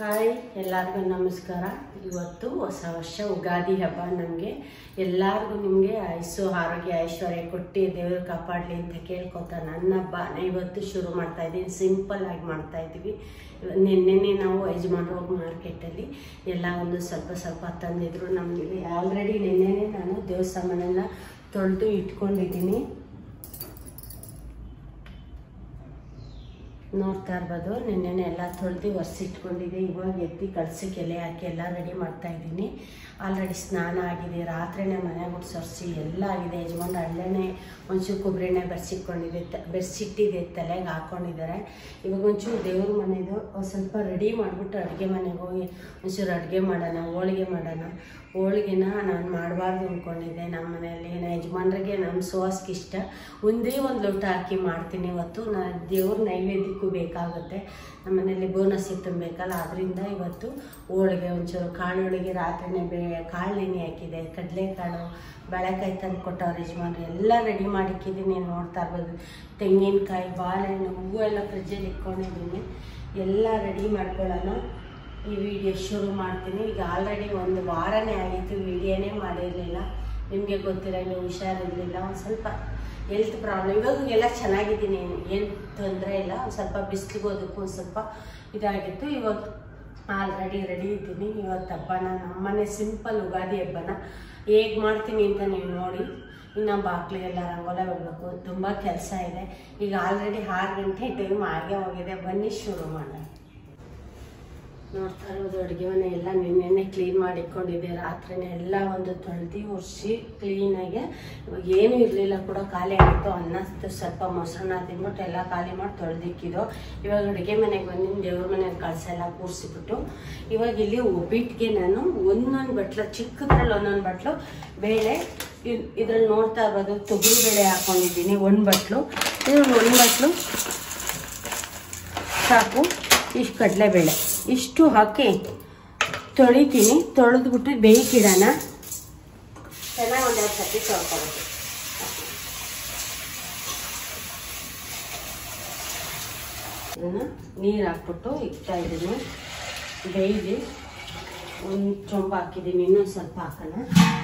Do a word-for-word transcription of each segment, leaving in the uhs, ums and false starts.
Hi ಎಲ್ಲರಿಗೂ ನಮಸ್ಕಾರ. ಇವತ್ತು ಹೊಸ ವರ್ಷ ಉಗಾದಿ ಹಬ್ಬ. ನಮಗೆ ಎಲ್ಲರಿಗೂ ನಿಮಗೆ ಆಯುಸ್ಸು ಆರೋಗ್ಯ ಐಶ್ವರ್ಯ ಕೊಟ್ಟು ದೇವರು ಕಾಪಾಡಲಿ ಅಂತ ಕೇಳ್ಕೊತಾ ನನ್ನ ಹಬ್ಬನ ಇವತ್ತು ಶುರು ಮಾಡ್ತಾ ಇದ್ದೀನಿ. ಸಿಂಪಲ್ ಆಗಿ ಮಾಡ್ತಾ ಇದ್ದೀವಿ. ನಿನ್ನೆ ನಾವು ಯಜಮಾನ್ರು ಹೋಗಿ ಮಾರ್ಕೆಟಲ್ಲಿ ಎಲ್ಲ ಒಂದು ಸ್ವಲ್ಪ ಸ್ವಲ್ಪ ತಂದಿದ್ರು. ನಮಗೆ ಆಲ್ರೆಡಿ ನಿನ್ನೆನೇ ನಾನು ದೇವಸ್ಥಾನನೆಲ್ಲ ತೊಳೆದು ಇಟ್ಕೊಂಡಿದ್ದೀನಿ. ನೋಡ್ತಾ ಇರ್ಬೋದು, ನಿನ್ನೆನೆ ಎಲ್ಲ ತೊಳೆದು ಒರೆಸಿಟ್ಕೊಂಡಿದ್ದೆ. ಇವಾಗ ಎತ್ತಿ ಕಳ್ಸಕ್ಕೆ ಎಲೆ ಹಾಕಿ ಎಲ್ಲ ರೆಡಿ ಮಾಡ್ತಾ ಇದ್ದೀನಿ. ಆಲ್ರೆಡಿ ಸ್ನಾನ ಆಗಿದೆ, ರಾತ್ರಿನೇ ಮನೆ ಮುಟ್ಸೊರ್ಸಿ ಎಲ್ಲ ಆಗಿದೆ. ಯಜಮಾನ್ ಅಲ್ಲೇನೆ ಒಂಚೂರು ಕೊಬ್ಬರಿ ಎಣ್ಣೆ ಬೆರೆಸಿಟ್ಕೊಂಡಿದೆ, ಬೆರೆಸಿಟ್ಟಿದೆ, ತಲೆಗೆ ಹಾಕ್ಕೊಂಡಿದ್ದಾರೆ. ಇವಾಗ ಒಂಚೂರು ದೇವ್ರ ಮನೆದು ಸ್ವಲ್ಪ ರೆಡಿ ಮಾಡಿಬಿಟ್ಟು ಅಡುಗೆ ಮನೆಗೆ ಹೋಗಿ ಒಂಚೂರು ಅಡುಗೆ ಮಾಡೋಣ, ಹೋಳಿಗೆ ಮಾಡೋಣ. ಹೋಳಿಗೆನ ನಾನು ಮಾಡಬಾರ್ದು ಅಂದ್ಕೊಂಡಿದ್ದೆ. ನಮ್ಮ ಮನೆಯಲ್ಲಿ ನಮ್ಮ ಯಜಮಾನ್ರಿಗೆ ನಮ್ಮ ಸುವಾಸ್ಗೆ ಇಷ್ಟ. ಒಂದೇ ಒಂದು ಲೋಟ ಹಾಕಿ ಮಾಡ್ತೀನಿ ಇವತ್ತು. ನಾನು ದೇವ್ರ ನೈವೇದ್ಯಕ್ಕೂ ಬೇಕಾಗುತ್ತೆ. ನಮ್ಮ ಮನೆಯಲ್ಲಿ ಬೋನಸ್ಸಿ ತುಂಬಬೇಕಲ್ಲ, ಅದರಿಂದ ಇವತ್ತು ಹೋಳಿಗೆ ಒಂಚೂರು ಕಾಳು ಹೋಳಿಗೆ ರಾತ್ರಿನೇ ಬೇ ಕಾಳು ನೆನೆ ಹಾಕಿದೆ. ಕಡಲೆಕಾಳು ಬಾಳೆಕಾಯಿ ತಂದು ಕೊಟ್ಟವ್ರು ಯಜಮಾನ್ರು. ಎಲ್ಲ ರೆಡಿ ಮಾಡಿಕ್ಕಿದ್ದೀನಿ. ನೋಡ್ತಾ ಇರ್ಬೋದು, ತೆಂಗಿನಕಾಯಿ ಬಾಳೆಹಣ್ಣು ಹೂವು ಎಲ್ಲ ಫ್ರಿಜ್ಜಲ್ಲಿ ಇಟ್ಕೊಂಡಿದ್ದೀನಿ. ಎಲ್ಲ ರೆಡಿ ಮಾಡ್ಕೊಳ್ಳೋಣ. ಈ ವಿಡಿಯೋ ಶುರು ಮಾಡ್ತೀನಿ. ಈಗ ಆಲ್ರೆಡಿ ಒಂದು ವಾರನೇ ಆಗಿತ್ತು, ವಿಡಿಯೋನೇ ಮಾಡಿರಲಿಲ್ಲ. ನಿಮಗೆ ಗೊತ್ತಿರಲಿಲ್ಲ, ಹುಷಾರಿರಲಿಲ್ಲ, ಒಂದು ಸ್ವಲ್ಪ ಹೆಲ್ತ್ ಪ್ರಾಬ್ಲಮ್. ಇವಾಗ ಎಲ್ಲ ಚೆನ್ನಾಗಿದ್ದೀನಿ, ಏನು ತೊಂದರೆ ಇಲ್ಲ. ಒಂದು ಸ್ವಲ್ಪ ಬಿಸಿಲಿಗೆ ಹೋದಕ್ಕೂ ಒಂದು ಸ್ವಲ್ಪ ಇದಾಗಿತ್ತು. ಇವಾಗ ಆಲ್ರೆಡಿ ರೆಡಿ ಇದ್ದೀನಿ. ಇವತ್ತು ಹಬ್ಬನ ನಮ್ಮನೆ ಸಿಂಪಲ್ ಉಗಾದಿ ಹಬ್ಬನ ಹೇಗೆ ಮಾಡ್ತೀನಿ ಅಂತ ನೀವು ನೋಡಿ. ಇನ್ನು ಬಾಕ್ಲಿಗೆಲ್ಲ ರಂಗೋಲಿ ಬಿಡಬೇಕು, ತುಂಬ ಕೆಲಸ ಇದೆ. ಈಗ ಆಲ್ರೆಡಿ ಆರು ಗಂಟೆ ಟೈಮ್ ಆಗೇ ಹೋಗಿದೆ. ಬನ್ನಿ ಶುರು ಮಾಡೋಣ. ನೋಡ್ತಾ ಇರೋದು ಅಡುಗೆ ಮನೆ ಎಲ್ಲ ನಿನ್ನೆ ಕ್ಲೀನ್ ಮಾಡಿಕೊಂಡಿದ್ದೆ. ರಾತ್ರಿನೇ ಎಲ್ಲ ಒಂದು ತೊಳೆದು ಒರೆಸಿ ಕ್ಲೀನಾಗಿ. ಇವಾಗ ಏನೂ ಇರಲಿಲ್ಲ ಕೂಡ, ಖಾಲಿ ಆಗಿತ್ತು. ಅನ್ನ ಸ್ವಲ್ಪ ಮೊಸರನ್ನ ತಿಂದ್ಬಿಟ್ಟು ಎಲ್ಲ ಖಾಲಿ ಮಾಡಿ ತೊಳೆದಿಕ್ಕಿದ್ದು. ಇವಾಗ ಅಡುಗೆ ಮನೆಗೆ ಬಂದಿದ್ದು, ದೇವ್ರ ಮನೆಗೆ ಕಳಸ ಎಲ್ಲ ಕೂರಿಸಿಬಿಟ್ಟು ಇವಾಗ ಇಲ್ಲಿ ಒಬ್ಬಿಟ್ಟಿಗೆ ನಾನು ಒಂದೊಂದು ಬಟ್ಲು, ಚಿಕ್ಕದ್ರಲ್ಲಿ ಒಂದೊಂದು ಬಟ್ಲು ಬೇಳೆ, ಇದ್ರಲ್ಲಿ ನೋಡ್ತಾ ಇರೋದು ತೊಗರಿ ಬೇಳೆ ಹಾಕ್ಕೊಂಡಿದ್ದೀನಿ. ಒಂದು ಬಟ್ಲು ಇದ್ರಲ್ಲಿ ಒಂದು ಬಟ್ಲು ಸಾಕು. ಇಷ್ಟು ಕಡಲೆಬೇಳೆ ಇಷ್ಟು ಹಾಕಿ ತೊಳಿತೀನಿ. ತೊಳೆದ್ಬಿಟ್ಟು ಬೇಯ್ಕಿಡೋಣ. ಚೆನ್ನಾಗಿ ಒಂದೆರಡು ಸತಿ ತೊಳ್ಕೊಬೇಕು. ಇದನ್ನು ನೀರು ಹಾಕ್ಬಿಟ್ಟು ಇಡ್ತಾ ಇದ್ದೀನಿ. ಬೇಯ್ದು ಒಂದು ಚೊಂಬ ಹಾಕಿದ್ದೀನಿ, ಇನ್ನೊಂದು ಸ್ವಲ್ಪ ಹಾಕೋಣ.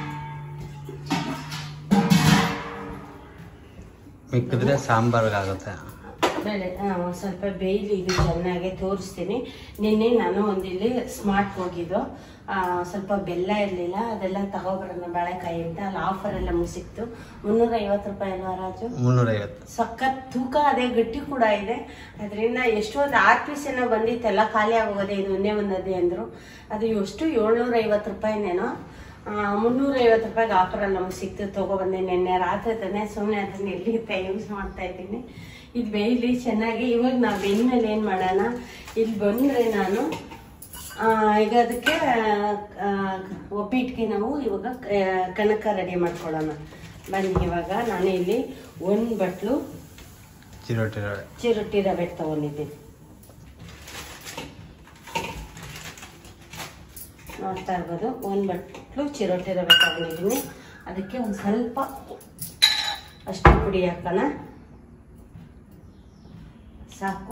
ಮಿಕ್ಕಿದ್ರೆ ಸಾಂಬಾರ್ಗಾಗುತ್ತೆ. ಬೇಳೆ ಒಂದು ಸ್ವಲ್ಪ ಬೇಯ್ಲಿ, ಇದು ಚೆನ್ನಾಗಿ ತೋರಿಸ್ತೀನಿ. ನಿನ್ನೆ ನಾನು ಒಂದಿಲ್ಲಿ ಸ್ಮಾರ್ಟ್ ಹೋಗಿದ್ದು, ಸ್ವಲ್ಪ ಬೆಲ್ಲ ಇರಲಿಲ್ಲ, ಅದೆಲ್ಲ ತಗೊಬರೋಣ ಬಾಳೆಕಾಯಿ ಅಂತ. ಅಲ್ಲಿ ಆಫರ್ ಎಲ್ಲ ಮುಗಿಸಿತ್ತು. ಮುನ್ನೂರ ಐವತ್ತು ರೂಪಾಯಿ ಅಲ್ವಾ ರಾಜು? ಮುನ್ನೂರೈವತ್ತು. ಸಖತ್ ತೂಕ, ಅದೇ ಗಟ್ಟಿ ಕೂಡ ಇದೆ. ಅದರಿಂದ ಎಷ್ಟೊಂದು ಆರು ಪೀಸ್ ಏನೋ ಬಂದಿತ್ತೆಲ್ಲ ಖಾಲಿ ಆಗೋದೆ. ಇದು ಒಂದೇ ಒಂದದೇ ಅಂದರು. ಅದು ಎಷ್ಟು ಏಳ್ನೂರ ಐವತ್ತು ರೂಪಾಯಿನೇನೋ, ಮುನ್ನೂರ ಐವತ್ತು ರೂಪಾಯಿಗೆ ಆಫರ್ ಎಲ್ಲ ನಮಗೆ ಸಿಕ್ತು. ತೊಗೊಬಂದೆ ನಿನ್ನೆ ರಾತ್ರಿ ತಾನೆ. ಸುಮ್ಮನೆ ಅದನ್ನ ಎಲ್ಲಿ ಯೂಸ್ ಮಾಡ್ತಾ ಇದ್ದೀನಿ. ಇದು ಬೇಯಲಿ ಚೆನ್ನಾಗಿ. ಇವಾಗ ನಾವು ಬೆಂದ್ಮೇಲೆ ಏನು ಮಾಡೋಣ, ಇಲ್ಲಿ ಬಂದರೆ ನಾನು ಈಗ ಅದಕ್ಕೆ ಒಬ್ಬಿಟ್ಟಿಗೆ ನಾವು ಇವಾಗ ಕನಕ ರೆಡಿ ಮಾಡ್ಕೊಳ್ಳೋಣ. ಬನ್ನಿ. ಇವಾಗ ನಾನು ಇಲ್ಲಿ ಒಂದು ಬಟ್ಲು ಚಿರೋಟಿ ರವೆ ಚಿರೋಟಿ ರವೆ ತೊಗೊಂಡಿದ್ದೀನಿ. ನೋಡ್ತಾ ಇರ್ಬೋದು, ಒಂದು ಬಟ್ಲು ಚಿರೋಟಿ ರವೆ ತೊಗೊಂಡಿದ್ದೀನಿ. ಅದಕ್ಕೆ ಒಂದು ಸ್ವಲ್ಪ ಅಷ್ಟು ಪುಡಿ ಹಾಕೋಣ, ಸಾಕು.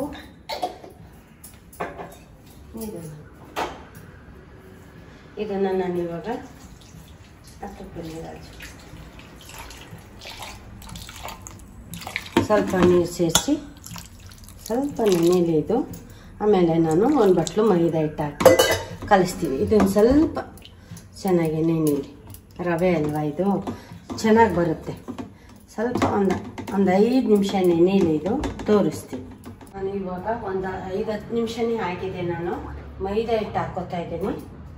ಇದನ್ನು ನಾನು ಇವಾಗ ಹತ್ತು ಬನ್ನಿ ರಾಜು ಸ್ವಲ್ಪ ನೀರು ಸೇರಿಸಿ ಸ್ವಲ್ಪ ನೆನೆಯಲಿ ಇದು. ಆಮೇಲೆ ನಾನು ಒಂದು ಬಟ್ಲು ಮೈದಾ ಹಿಟ್ಟು ಹಾಕಿ ಕಲಿಸ್ತೀವಿ. ಇದೊಂದು ಸ್ವಲ್ಪ ಚೆನ್ನಾಗಿ ನೆನೆಯಲಿ. ರವೆ ಅಲ್ವಾ, ಇದು ಚೆನ್ನಾಗಿ ಬರುತ್ತೆ. ಸ್ವಲ್ಪ ಒಂದು ಒಂದು ಐದು ನಿಮಿಷ ನೆನೆಯಲಿ, ಇದು ತೋರಿಸ್ತೀವಿ. ನಾನು ಇವಾಗ ಒಂದು ಐದು ಹತ್ತು ನಿಮಿಷನೇ ಆಗಿದೆ. ನಾನು ಮೈದಾ ಹಿಟ್ಟು ಹಾಕೋತಾ ಇದ್ದೀನಿ.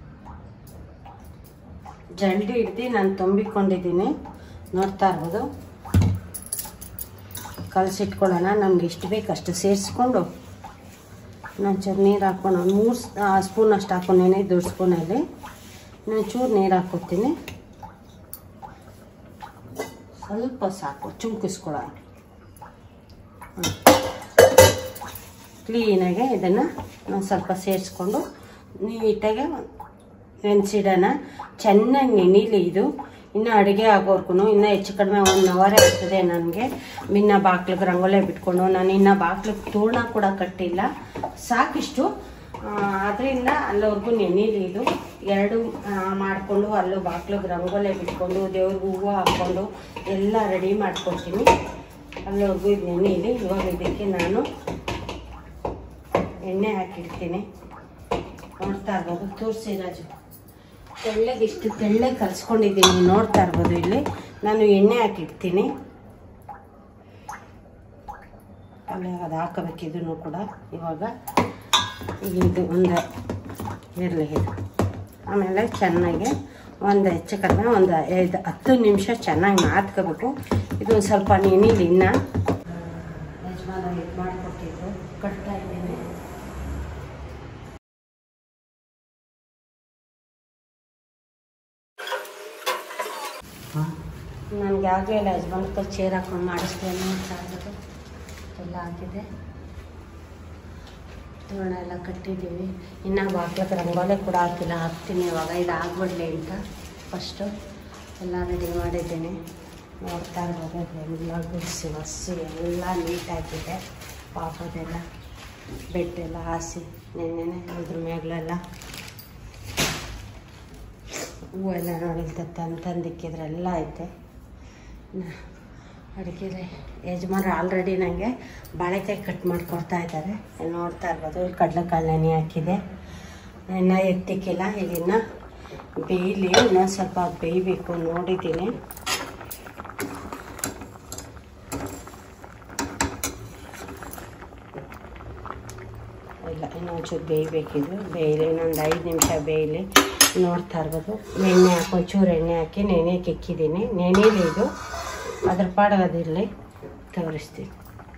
ಜಲ್ದಿ ಹಿಡ್ದು ನಾನು ತುಂಬಿಕೊಂಡಿದ್ದೀನಿ. ನೋಡ್ತಾ ಇರ್ಬೋದು. ಕಲಸಿಟ್ಕೊಳ್ಳೋಣ. ನಮ್ಗೆ ಎಷ್ಟು ಬೇಕು ಅಷ್ಟು ಸೇರಿಸ್ಕೊಂಡು ಇನ್ನೊಂಚೂರು ನೀರು ಹಾಕ್ಕೊಂಡು ಒಂದು ಮೂರು ಸ್ಪೂನ್ ಅಷ್ಟು ಹಾಕೊಂಡೇನೆ, ದೊಡ್ಡ ಸ್ಪೂನಲ್ಲಿ ಇನ್ನೊಂಚೂರು ನೀರು ಹಾಕ್ಕೊತೀನಿ. ಸ್ವಲ್ಪ ಸಾಕು, ಚುಮ್ಕಿಸ್ಕೊಳ್ಳೋಣ. ಕ್ಲೀನಾಗೆ ಇದನ್ನು ನಾನು ಸ್ವಲ್ಪ ಸೇರಿಸ್ಕೊಂಡು ನೀಟಾಗೆ ನೆನೆಸಿಡೋಣ. ಚೆನ್ನಾಗಿ ನೆನೀಲಿ ಇದು. ಇನ್ನು ಅಡುಗೆ ಆಗೋರ್ಗು ಇನ್ನೂ ಹೆಚ್ಚು ಕಡಿಮೆ ಒನ್ ಅವರೇ ಆಗ್ತದೆ ನನಗೆ. ಇನ್ನು ಬಾಕ್ಲಿಗೆ ರಂಗೋಲೆ ಬಿಟ್ಕೊಂಡು ನಾನು ಇನ್ನು ಬಾಕ್ಲಿಗೆ ತೋರಣ ಕೂಡ ಕಟ್ಟಿಲ್ಲ. ಸಾಕಿಷ್ಟು ಅದರಿಂದ ಅಲ್ಲಿವರೆಗೂ ನೆನೀಲಿ. ಇದು ಎರಡು ಮಾಡಿಕೊಂಡು ಅಲ್ಲೂ ಬಾಗ್ಲಿಗೆ ರಂಗೋಲೆ ಬಿಟ್ಕೊಂಡು ದೇವ್ರಿಗೆ ಹೂವು ಹಾಕ್ಕೊಂಡು ಎಲ್ಲ ರೆಡಿ ಮಾಡ್ಕೊಡ್ತೀನಿ. ಅಲ್ಲಿವರೆಗೂ ಇದು ನೆನೀಲಿ. ಇವಾಗ ಇದಕ್ಕೆ ನಾನು ಎಣ್ಣೆ ಹಾಕಿಡ್ತೀನಿ. ನೋಡ್ತಾ ಇರ್ಬೋದು, ತೋರಿಸಿ ರಾಜು. ತೆಳ್ಳಗೆ ಇಷ್ಟು ತೆಳ್ಳಗೆ ಕಲಿಸ್ಕೊಂಡಿದ್ದೀನಿ, ನೋಡ್ತಾ ಇರ್ಬೋದು. ಇಲ್ಲಿ ನಾನು ಎಣ್ಣೆ ಹಾಕಿಡ್ತೀನಿ. ಅಲ್ಲೇ ಅದು ಹಾಕಬೇಕು ಇದನ್ನು ಕೂಡ. ಇವಾಗ ಇದು ಒಂದು ಇರಲಿ ಇದು. ಆಮೇಲೆ ಚೆನ್ನಾಗಿ ಒಂದು ಹೆಚ್ಚು ಕಡಿಮೆ ಒಂದು ಐದು ಹತ್ತು ನಿಮಿಷ ಚೆನ್ನಾಗಿ ನಾದ್ಕೋಬೇಕು. ಇದು ಒಂದು ಸ್ವಲ್ಪ ನೆನೀಲಿ. ಇನ್ನು ಯಜಮಾನ ಇದು ಮಾಡಿಕೊಟ್ಟಿದ್ರು, ಕಟ್ತಾ ಇದ್ದೀನಿ. ನನಗೆ ಆಗಲಿಲ್ಲ ಯಜಮಾನ್ಕ ಚೇರ್ ಹಾಕೊಂಡು ಮಾಡಿಸ್ತೇನೆ ಅಂತ ಆಗ್ಬಿಟ್ಟು ಎಲ್ಲ ಹಾಕಿದೆ. ತೋರಣ ಎಲ್ಲ ಕಟ್ಟಿದ್ದೀವಿ. ಇನ್ನು ಬಾಗ್ಲಕ್ಕೆ ರಂಗೋಲೆ ಕೂಡ ಹಾಕಿಲ್ಲ, ಹಾಕ್ತೀನಿ ಇವಾಗ. ಇದು ಆಗ್ಬಿಡ್ಲಿ ಅಂತ ಫಸ್ಟು ಎಲ್ಲ ರೆಡಿ ಮಾಡಿದ್ದೀನಿ. ನೋಡ್ತಾ ಇರ್ಬೋದು, ಎಲ್ಲ ಗುಡಿಸಿ ಒಸಿ ಎಲ್ಲ ನೀಟಾಗಿದೆ. ಪಾಪದೆಲ್ಲ ಬೆಡ್ಡೆಲ್ಲ ಹಾಸಿ ನೆನ್ನೆನೆ ಇದ್ರ ಮೇಗಲೆಲ್ಲ ಹೂವೆಲ್ಲ ನೋಡಿಲ್ತತ್ತೆ ಅಂತಂದಿಕ್ಕಿದ್ರೆಲ್ಲ ಐತೆ. ಅಡುಗೆ ಯಜಮಾನ್ರು ಆಲ್ರೆಡಿ ನನಗೆ ಬಾಳೆಕಾಯಿ ಕಟ್ ಮಾಡಿಕೊಡ್ತಾ ಇದ್ದಾರೆ. ನೋಡ್ತಾ ಇರ್ಬೋದು. ಇಲ್ಲಿ ಕಡಲೆಕಾಳು ನೆನೆ ಹಾಕಿದೆ, ಇನ್ನೂ ಎತ್ತಿಕ್ಕಿಲ್ಲ. ಇದನ್ನು ಬೇಯಲಿ, ಇನ್ನೊಂದು ಸ್ವಲ್ಪ ಬೇಯಬೇಕು. ನೋಡಿದ್ದೀನಿ ಇಲ್ಲ, ಇನ್ನೊಂಚೂರು ಬೇಯಬೇಕಿದು. ಬೇಯಲಿ, ಇನ್ನೊಂದು ಐದು ನಿಮಿಷ ಬೇಯಲಿ. ನೋಡ್ತಾ ಇರ್ಬೋದು. ಎಣ್ಣೆ ಹಾಕಿ ಒಂಚೂರು ಎಣ್ಣೆ ಹಾಕಿ ನೆನೆಯಕ್ಕೆ ಇಕ್ಕಿದ್ದೀನಿ. ನೆನೆಯಲಿ ಇದು, ಅದ್ರ ಪಾಡೋದಿರಲಿ, ತೋರಿಸ್ತೀನಿ.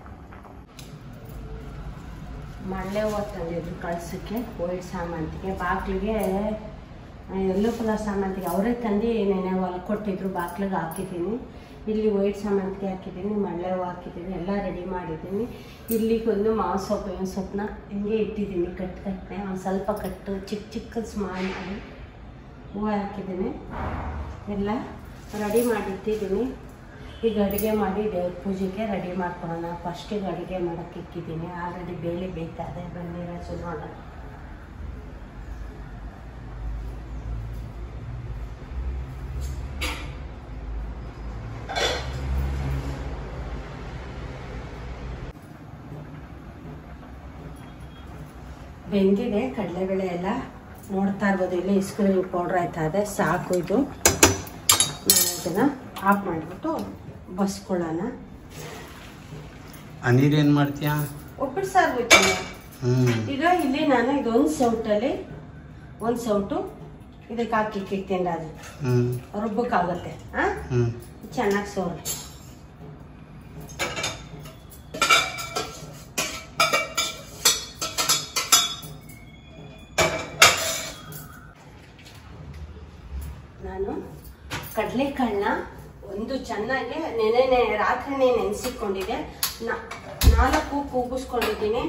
ಮಳ್ಳೆ ಹೂವು ತಂದಿದ್ರು ಕಳ್ಸೋಕ್ಕೆ, ವೈಟ್ ಸಾಮಂತಿಗೆ. ಬಾಗಿಲಿಗೆ ಎಲ್ಲೋ ಕಲರ್ ಸಾಮಂತಿಗೆ ಅವರೇ ತಂದು ನೆನೆ ಹೊಲ್ಕೊಟ್ಟಿದ್ರು, ಬಾಗಿಲಿಗೆ ಹಾಕಿದ್ದೀನಿ. ಇಲ್ಲಿ ವೈಟ್ ಸಾಮಂತಿಗೆ ಹಾಕಿದ್ದೀನಿ, ಮಳ್ಳೆ ಹೂವು ಹಾಕಿದ್ದೀನಿ, ಎಲ್ಲ ರೆಡಿ ಮಾಡಿದ್ದೀನಿ. ಇಲ್ಲಿಗೊಂದು ಮಾವು ಸೊಪ್ಪು ಏನು ಸೊಪ್ಪನ್ನ ಹಿಂಗೆ ಇಟ್ಟಿದ್ದೀನಿ, ಕಟ್ಟು ಕಟ್ಟನೆ ಒಂದು ಸ್ವಲ್ಪ ಕಟ್ಟು ಚಿಕ್ಕ ಚಿಕ್ಕದು ಮಾಡಿ ಹೂವು ಹಾಕಿದ್ದೀನಿ. ಎಲ್ಲ ರೆಡಿ ಮಾಡಿಟ್ಟಿದ್ದೀನಿ. ಈಗ ಅಡುಗೆ ಮಾಡಿ ದೇವ್ರ ಪೂಜೆಗೆ ರೆಡಿ ಮಾಡ್ಕೊಳ್ಳೋಣ. ಫಸ್ಟಿಗೆ ಅಡುಗೆ ಮಾಡೋಕ್ಕೆ ಇಕ್ಕಿದ್ದೀನಿ. ಆಲ್ರೆಡಿ ಬೇಳೆ ಬೇಯ್ತಾ ಇದೆ. ಬನ್ನಿ ರಾಜು ನೋಡೋಣ. ಬೆಂದಿದೆ ಕಡಲೆಬೇಳೆ ಎಲ್ಲ. ನೋಡ್ತಾ ಇರ್ಬೋದು, ಇಲ್ಲಿ ಇಸ್ಕ್ರೀಮ್ ಪೌಡ್ರ್ ಆಯ್ತಾ ಇದೆ. ಸಾಕು ಇದು. ನಾನು ಇದನ್ನು ಆಫ್ ಮಾಡಿಬಿಟ್ಟು ಬಸ್ಕೊಳ್ಳೋಣ. ನೀರು ಏನು ಮಾಡ್ತೀಯಾ? ಉಪ್ಪಿಟ್ಟು ಸಾರು ಬಿಡ್ತೀನಿ. ಈಗ ಇಲ್ಲಿ ನಾನು ಇದೊಂದು ಸೌಟಲ್ಲಿ ಒಂದು ಸೌಟು ಇದಕ್ಕೆ ಹಾಕಿ ಇಕ್ಕಿರ್ತೀನಿ. ಅದು ರುಬ್ಬಕ್ಕಾಗುತ್ತೆ. ಹಾಂ, ಚೆನ್ನಾಗಿ ಸೋರು. ನಾನು ಕಡಲೆಕಾಳನ್ನ ಒಂದು ಚೆನ್ನಾಗಿ ನೆನೆ ರಾತ್ರಿನೇ ನೆನೆಸಿಕೊಂಡಿದ್ದೆ. ನಾಲ್ಕು ಕೂಗಿಸ್ಕೊಂಡಿದ್ದೀನಿ.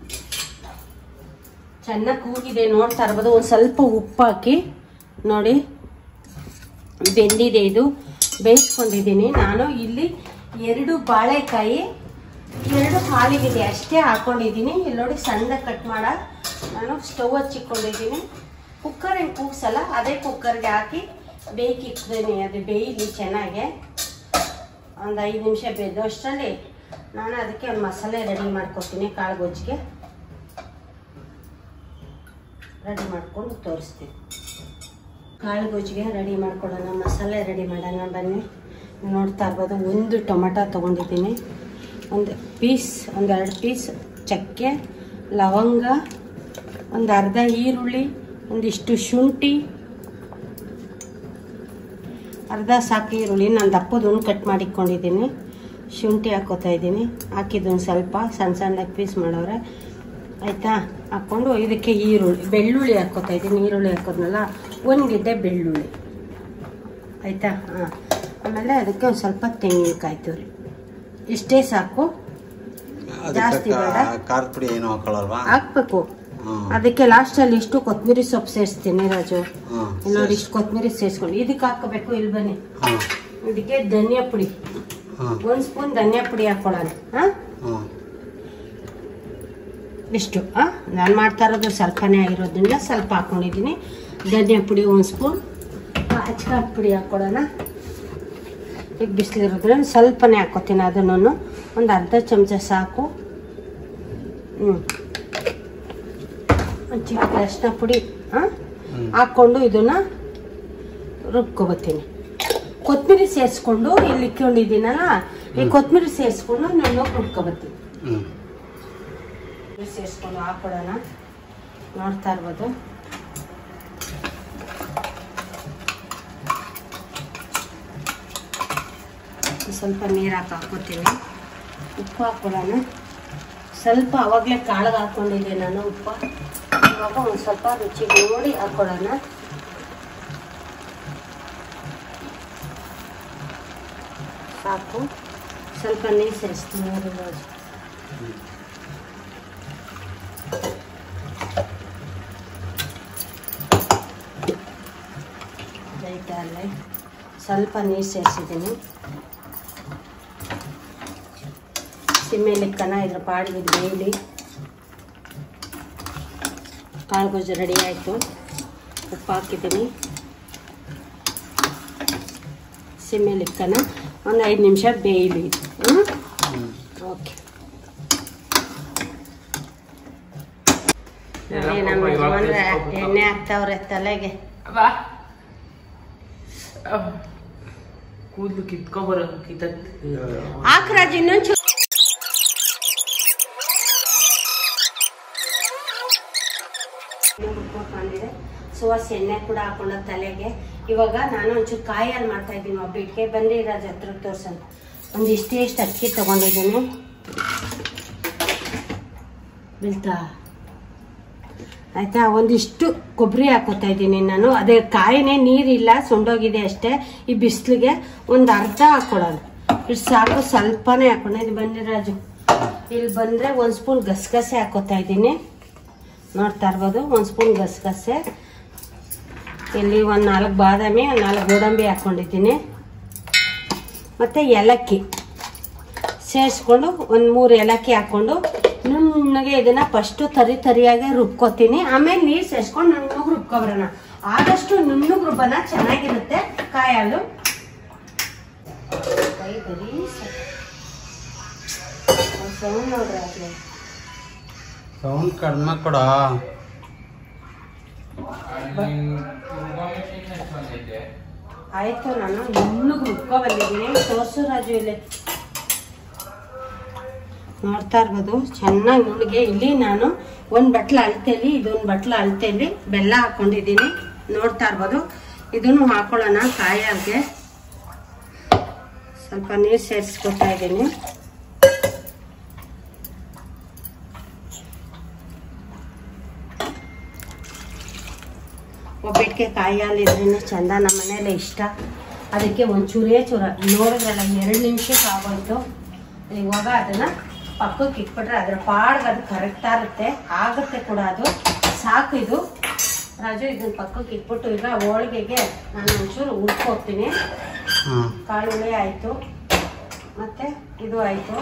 ಚೆನ್ನಾಗಿ ಕೂಗಿದೆ, ನೋಡ್ತಾ ಇರ್ಬೋದು. ಒಂದು ಸ್ವಲ್ಪ ಉಪ್ಪು ಹಾಕಿ ನೋಡಿ, ಬೆಂದಿದೆ. ಇದು ಬೇಯಿಸ್ಕೊಂಡಿದ್ದೀನಿ. ನಾನು ಇಲ್ಲಿ ಎರಡು ಬಾಳೆಕಾಯಿ ಎರಡು ಹಾಲಿಗಿದೆ ಅಷ್ಟೇ ಹಾಕೊಂಡಿದ್ದೀನಿ. ಇಲ್ಲಿ ನೋಡಿ, ಸಣ್ಣ ಕಟ್ ಮಾಡ ನಾನು ಸ್ಟವ್ ಹಚ್ಚಿಕೊಂಡಿದ್ದೀನಿ. ಕುಕ್ಕರ್ ಏನು ಕೂಗ್ಸಲ್ಲ, ಅದೇ ಕುಕ್ಕರ್ಗೆ ಹಾಕಿ ಬೇಯಿಕ್ಕಿದ್ದೀನಿ. ಅದು ಬೇಯಲಿ ಚೆನ್ನಾಗೆ. ಒಂದು ಐದು ನಿಮಿಷ ಬೇಯ್ದು ಅಷ್ಟರಲ್ಲಿ ನಾನು ಅದಕ್ಕೆ ಒಂದು ಮಸಾಲೆ ರೆಡಿ ಮಾಡ್ಕೊತೀನಿ. ಕಾಳು ಗೊಜ್ಜಿಗೆ ರೆಡಿ ಮಾಡ್ಕೊಂಡು ತೋರಿಸ್ತೀನಿ. ಕಾಳು ಗೊಜ್ಜಿಗೆ ರೆಡಿ ಮಾಡ್ಕೊಳ್ಳೋಣ, ಮಸಾಲೆ ರೆಡಿ ಮಾಡೋಣ ಬನ್ನಿ. ನೋಡ್ತಾ ಇರ್ಬೋದು, ಒಂದು ಟೊಮೆಟೊ ತೊಗೊಂಡಿದ್ದೀನಿ, ಒಂದು ಪೀಸ್ ಒಂದೆರಡು ಪೀಸ್ ಚಕ್ಕೆ, ಲವಂಗ, ಒಂದು ಅರ್ಧ ಈರುಳ್ಳಿ, ಒಂದಿಷ್ಟು ಶುಂಠಿ, ಅರ್ಧ ಸಾಕು ಈರುಳ್ಳಿ. ನಾನು ದಪ್ಪದೊಂದು ಕಟ್ ಮಾಡಿಕೊಂಡಿದ್ದೀನಿ. ಶುಂಠಿ ಹಾಕ್ಕೋತಾ ಇದ್ದೀನಿ. ಹಾಕಿದ್ದೊಂದು ಸ್ವಲ್ಪ ಸಣ್ಣ ಸಣ್ಣದಾಗಿ ಪೀಸ್ ಮಾಡೋರೆ ಆಯಿತಾ. ಹಾಕ್ಕೊಂಡು ಇದಕ್ಕೆ ಈರುಳ್ಳಿ ಬೆಳ್ಳುಳ್ಳಿ ಹಾಕ್ಕೋತಾ ಇದ್ದೀನಿ. ಈರುಳ್ಳಿ ಹಾಕೋದ್ನಲ್ಲ, ಒಂದು ಗೆಡ್ಡೆ ಬೆಳ್ಳುಳ್ಳಿ ಆಯಿತಾ. ಹಾಂ, ಆಮೇಲೆ ಅದಕ್ಕೆ ಒಂದು ಸ್ವಲ್ಪ ತೆಂಗಿನಕಾಯಿ ತುರಿ. ಇಷ್ಟೇ ಸಾಕು, ಜಾಸ್ತಿ ಬೇಡ. ಖಾರದ ಪುಡಿ ಏನು ಹಾಕೊಳ್ಳಲ್ವಾ? ಹಾಕ್ಬೇಕು. ಅದಕ್ಕೆ ಲಾಸ್ಟಲ್ಲಿ ಇಷ್ಟು ಕೊತ್ತಂಬರಿ ಸೊಪ್ಪು ಸೇರಿಸ್ತೀನಿ ರಾಜು. ನೋಡಿ, ಇಷ್ಟು ಕೊತ್ತಂಬರಿ ಸೇರಿಸ್ಕೊಂಡು ಇದಕ್ಕೆ ಹಾಕಬೇಕು. ಇಲ್ಲಿ ಬನ್ನಿ, ಇದಕ್ಕೆ ಧನಿಯಾ ಪುಡಿ ಒಂದು ಸ್ಪೂನ್ ಧನಿಯಾ ಪುಡಿ ಹಾಕೊಳ್ಳೋಣ. ಹಾಂ, ಇಷ್ಟು ಹಾಂ ನಾನು ಮಾಡ್ತಾ ಇರೋದು ಸ್ವಲ್ಪನೇ ಆಗಿರೋದ್ರಿಂದ ಸ್ವಲ್ಪ ಹಾಕ್ಕೊಂಡಿದ್ದೀನಿ. ಧನಿಯಾ ಪುಡಿ ಒಂದು ಸ್ಪೂನ್, ಅಚ್ಕಾರದ ಪುಡಿ ಹಾಕ್ಕೊಳ್ಳೋಣ. ಈಗ ಬಿಸಿಲಿರೋದ್ರಿಂದ ಸ್ವಲ್ಪನೇ ಹಾಕ್ಕೊತೀನಿ, ಅದನ್ನು ಒಂದು ಅರ್ಧ ಚಮಚ ಸಾಕು. ಹ್ಞೂ ಒಂದು ಚಿಕ್ಕ ಅರಿಶಿನ ಪುಡಿ ಹಾಂ ಹಾಕ್ಕೊಂಡು ಇದನ್ನು ರುಬ್ಕೊಬತ್ತೀನಿ. ಕೊತ್ತಂಬರಿ ಸೇರಿಸ್ಕೊಂಡು ಇಲ್ಲಿ ಇಟ್ಕೊಂಡಿದ್ದೀನಲ್ಲ, ಈ ಕೊತ್ತಂಬರಿ ಸೇರಿಸ್ಕೊಂಡು ನಾನು ರುಬ್ಕೊಬತ್ತೀನಿ. ಸೇರಿಸ್ಕೊಂಡು ಹಾಕೊಳ್ಳೋಣ. ನೋಡ್ತಾ ಇರ್ಬೋದು ಸ್ವಲ್ಪ ನೀರು ಹಾಕಿ ಹಾಕ್ಕೊತೀನಿ. ಉಪ್ಪು ಹಾಕ್ಕೊಳ್ಳೋಣ. ಸ್ವಲ್ಪ ಅವಾಗಲೇ ಕಾಳಿಗೆ ಹಾಕ್ಕೊಂಡಿದ್ದೆ ನಾನು ಉಪ್ಪು. ಇವಾಗ ಒಂದು ಸ್ವಲ್ಪ ರುಚಿಗೆ ನೋಡಿ ಹಾಕ್ಕೊಳ್ಳೋಣ. ಸಾಕು. ಸ್ವಲ್ಪ ನೀರು ಸೇರಿಸ್ತೀನಿ. ಲೈಟಲ್ಲೇ ಸ್ವಲ್ಪ ನೀರು ಸೇರಿಸಿದ್ದೀನಿ. ಸಿಮ್ಮೆಲಿ ಕನ ಇದ್ರ ಪಾಡಿಗೆ ಬೇಯಲಿ. ಕಾಳುಗೊಜ್ಜು ರೆಡಿ ಆಯಿತು. ಉಪ್ಪು ಹಾಕಿದ್ದೀನಿ. ಸಿಮ್ಮೆಲಿ ಕನ ಒಂದು ಐದು ನಿಮಿಷ ಬೇಯಲಿ. ಹ್ಞೂ ಓಕೆ. ನೋಡಿ ನಮ್ಮ ಯಜಮಾನ್ರೆ ಎಣ್ಣೆ ಹಾಕ್ತಾವ್ರೆ ತಲೆಗೆ. ಕೂದಲು ಕಿತ್ಕೊಬರೋ ಕಿತ್ತ ಹಾಕ್ರಾಜ್ ಇನ್ನೊಂದು ರುಬ್ಕೊಂಡಿದೆ. ಸುವಾಸ ಎಣ್ಣೆ ಕೂಡ ಹಾಕೊಂಡ ತಲೆಗೆ. ಇವಾಗ ನಾನು ಒಂಚೂರು ಕಾಯಿ ಹಾಲು ಮಾಡ್ತಾ ಇದ್ದೀನಿ ಒಬ್ಬಿಟ್ಟಿಗೆ. ಬನ್ನಿ ರಾಜ್ ಹತ್ರ ತೋರ್ಸೋಣ. ಒಂದು ಇಷ್ಟೇ ಇಷ್ಟು ಅಕ್ಕಿ ತಗೊಂಡಿದ್ದೀನಿ. ಬೀಳ್ತಾ ಆಯ್ತಾ. ಒಂದಿಷ್ಟು ಕೊಬ್ಬರಿ ಹಾಕೋತಾ ಇದ್ದೀನಿ ನಾನು. ಅದೇ ಕಾಯಿನೇ ನೀರಿಲ್ಲ, ಸುಂಡೋಗಿದೆ ಅಷ್ಟೇ. ಈ ಬಿಸಿಲಿಗೆ ಒಂದು ಅರ್ಧ ಹಾಕೊಳ್ಳೋಣ. ಇಷ್ಟು ಸಾಕು. ಸ್ವಲ್ಪನೇ ಹಾಕೋಣ. ಇದು ಬನ್ನಿ ರಾಜು, ಇಲ್ಲಿ ಬಂದರೆ ಒಂದು ಸ್ಪೂನ್ ಗಸಗಸೆ ಹಾಕೋತಾ ಇದ್ದೀನಿ. ನೋಡ್ತಾ ಇರ್ಬೋದು ಒಂದು ಸ್ಪೂನ್ ಗಸಗಸೆ. ಇಲ್ಲಿ ಒಂದು ನಾಲ್ಕು ಬಾದಾಮಿ, ಒಂದು ನಾಲ್ಕು ಗೋಡಂಬಿ ಹಾಕ್ಕೊಂಡಿದ್ದೀನಿ. ಮತ್ತು ಏಲಕ್ಕಿ ಸೇರಿಸ್ಕೊಂಡು ಒಂದು ಮೂರು ಏಲಕ್ಕಿ ಹಾಕ್ಕೊಂಡು ನುಣ್ಣಗೆ ಇದನ್ನು ಫಸ್ಟು ತರಿ ತರಿಯಾಗಿ ರುಬ್ಕೋತೀನಿ. ಆಮೇಲೆ ನೀರು ಸೇರಿಸ್ಕೊಂಡು ನುಣ್ಣಗೆ ರುಬ್ಕೊಬರೋಣ. ಆದಷ್ಟು ನುಣ್ಣಗೆ ರುಬ್ಬನ ಚೆನ್ನಾಗಿರುತ್ತೆ ಕಾಯಿ ಹಾಲು. ಕೈ ಬರೀ ಸೌಂಡ್ ನೋಡ್ರಿ ಆಗಲಿ. ಸೌಂಡ್ ಕಡಿಮೆ ಕೊಡ. ಆಯ್ತು, ನಾನು ನುಣ್ಣಗೆ ರುಬ್ಕೊ ಬಂದಿದ್ದೀನಿ. ತೋರ್ಸು ರಾಜು ಇಲ್ಲಿ. ನೋಡ್ತಾ ಇರ್ಬೋದು ಚೆನ್ನಾಗಿ ನುಣ್ಣಗೆ. ಇಲ್ಲಿ ನಾನು ಒಂದು ಬಟ್ಲು ಅಳತೆಯಲ್ಲಿ, ಇದೊಂದು ಬಟ್ಲು ಅಳತೆಯಲ್ಲಿ ಬೆಲ್ಲ ಹಾಕ್ಕೊಂಡಿದ್ದೀನಿ. ನೋಡ್ತಾ ಇರ್ಬೋದು. ಇದನ್ನು ಹಾಕೊಳ್ಳೋಣ ಕಾಯಿ ಹಾಲಿಗೆ. ಸ್ವಲ್ಪ ನೀರು ಸೇರಿಸ್ಕೊತಾ ಇದ್ದೀನಿ. ಒಬ್ಬಿಟ್ಟಿಗೆ ಕಾಯಿ ಹಾಲು ಇದ್ರೇ ಚಂದ. ನಮ್ಮ ಮನೇಲಿ ಇಷ್ಟ. ಅದಕ್ಕೆ ಒಂದು ಚೂರೇ ಚೂರ ನೋಡಿದ್ರಲ್ಲ ಎರಡು ನಿಮಿಷಕ್ಕೆ ಆಗೋಯ್ತು. ಇವಾಗ ಅದನ್ನು ಪಕ್ಕಕ್ಕೆ ಇಟ್ಬಿಟ್ರೆ ಅದ್ರ ಪಾಡ್ಗೆ ಅದು ಕರೆಕ್ಟ್ ಆಗುತ್ತೆ ಆಗುತ್ತೆ ಕೂಡ. ಅದು ಸಾಕು. ಇದು ರಾಜು ಇದನ್ನ ಪಕ್ಕಕ್ಕೆ ಇಟ್ಬಿಟ್ಟು ಈಗ ಹೋಳಿಗೆಗೆ ನಾನು ಒಂಚೂರು ಉಳ್ಕೋಗ್ತೀನಿ. ಕಾಳು ಹುಳಿ ಆಯಿತು, ಮತ್ತು ಇದು ಆಯಿತು.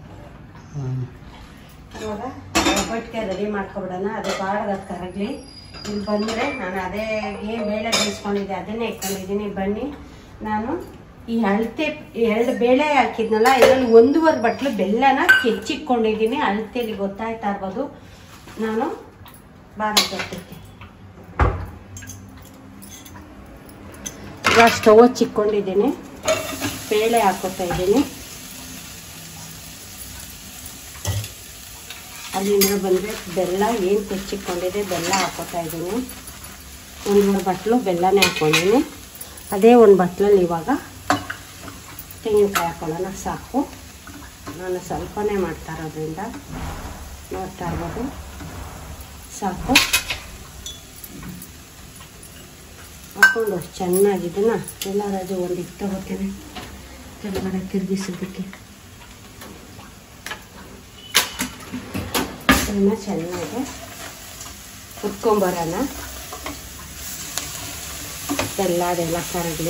ಇವಾಗ ಒಬ್ಬಟ್ಟಿಗೆ ರೆಡಿ ಮಾಡ್ಕೊಬಿಡೋಣ. ಅದು ಪಾಡ್ಗೆ ಅದು ಕರಗಲಿ. ಇಲ್ಲಿ ಬಂದರೆ ನಾನು ಅದೇ ಬೇಳೆ ಬೇಯಿಸ್ಕೊಂಡಿದ್ದೆ ಅದನ್ನೇ ಇಟ್ಕೊಂಡಿದ್ದೀನಿ. ಬನ್ನಿ, ನಾನು ಈ ಅಳತೆ ಎರಡು ಬೇಳೆ ಹಾಕಿದ್ನಲ್ಲ, ಇದರಲ್ಲಿ ಒಂದೂವರೆ ಬಟ್ಲು ಬೆಲ್ಲನ ಕೆಚ್ಚಿಟ್ಕೊಂಡಿದ್ದೀನಿ. ಅಳತೆಯಲ್ಲಿ ಗೊತ್ತಾಯ್ತಾ ಇರ್ಬೋದು. ನಾನು ಬಾದ ಕೊಡ್ತಿದ್ದೆ. ಇವಾಗ ಸ್ಟವ್ ಹಚ್ಚಿಟ್ಕೊಂಡಿದ್ದೀನಿ. ಬೇಳೆ ಹಾಕೋತಾ ಇದ್ದೀನಿ. ಅಲ್ಲಿಂದ ಬಂದರೆ ಬೆಲ್ಲ ಏನು ಕೆಚ್ಚಿಟ್ಕೊಂಡಿದೆ ಬೆಲ್ಲ ಹಾಕೋತಾ ಇದ್ದೀನಿ. ಒಂದೂವರೆ ಬಟ್ಲು ಬೆಲ್ಲನೇ ಹಾಕ್ಕೊಂಡಿದ್ದೀನಿ. ಅದೇ ಒಂದು ಬಟ್ಲಲ್ಲಿ ಇವಾಗ ತೆಂಗಿನಕಾಯಿ ಹಾಕೊಳ್ಳೋಣ. ಸಾಕು. ನಾನು ಸ್ವಲ್ಪನೇ ಮಾಡ್ತಾ ಇರೋದ್ರಿಂದ ನೋಡ್ತಾ ಇರ್ಬೋದು. ಸಾಕು. ಹಾಕ್ಕೊಂಡು ಚೆನ್ನಾಗಿದ್ದನ್ನ ಎಲ್ಲ ರಾಜು ಒಂದು ಇಟ್ಟು ತಗೋತೀನಿ ಕೆಳಗಡೆ ತಿರುಗಿಸೋದಕ್ಕೆ. ಇದನ್ನ ಚೆನ್ನಾಗಿ ಹುರ್ಕೊಂಬರೋಣ. ಬೆಲ್ಲ ಅದೆಲ್ಲ ಕರಗಲಿ.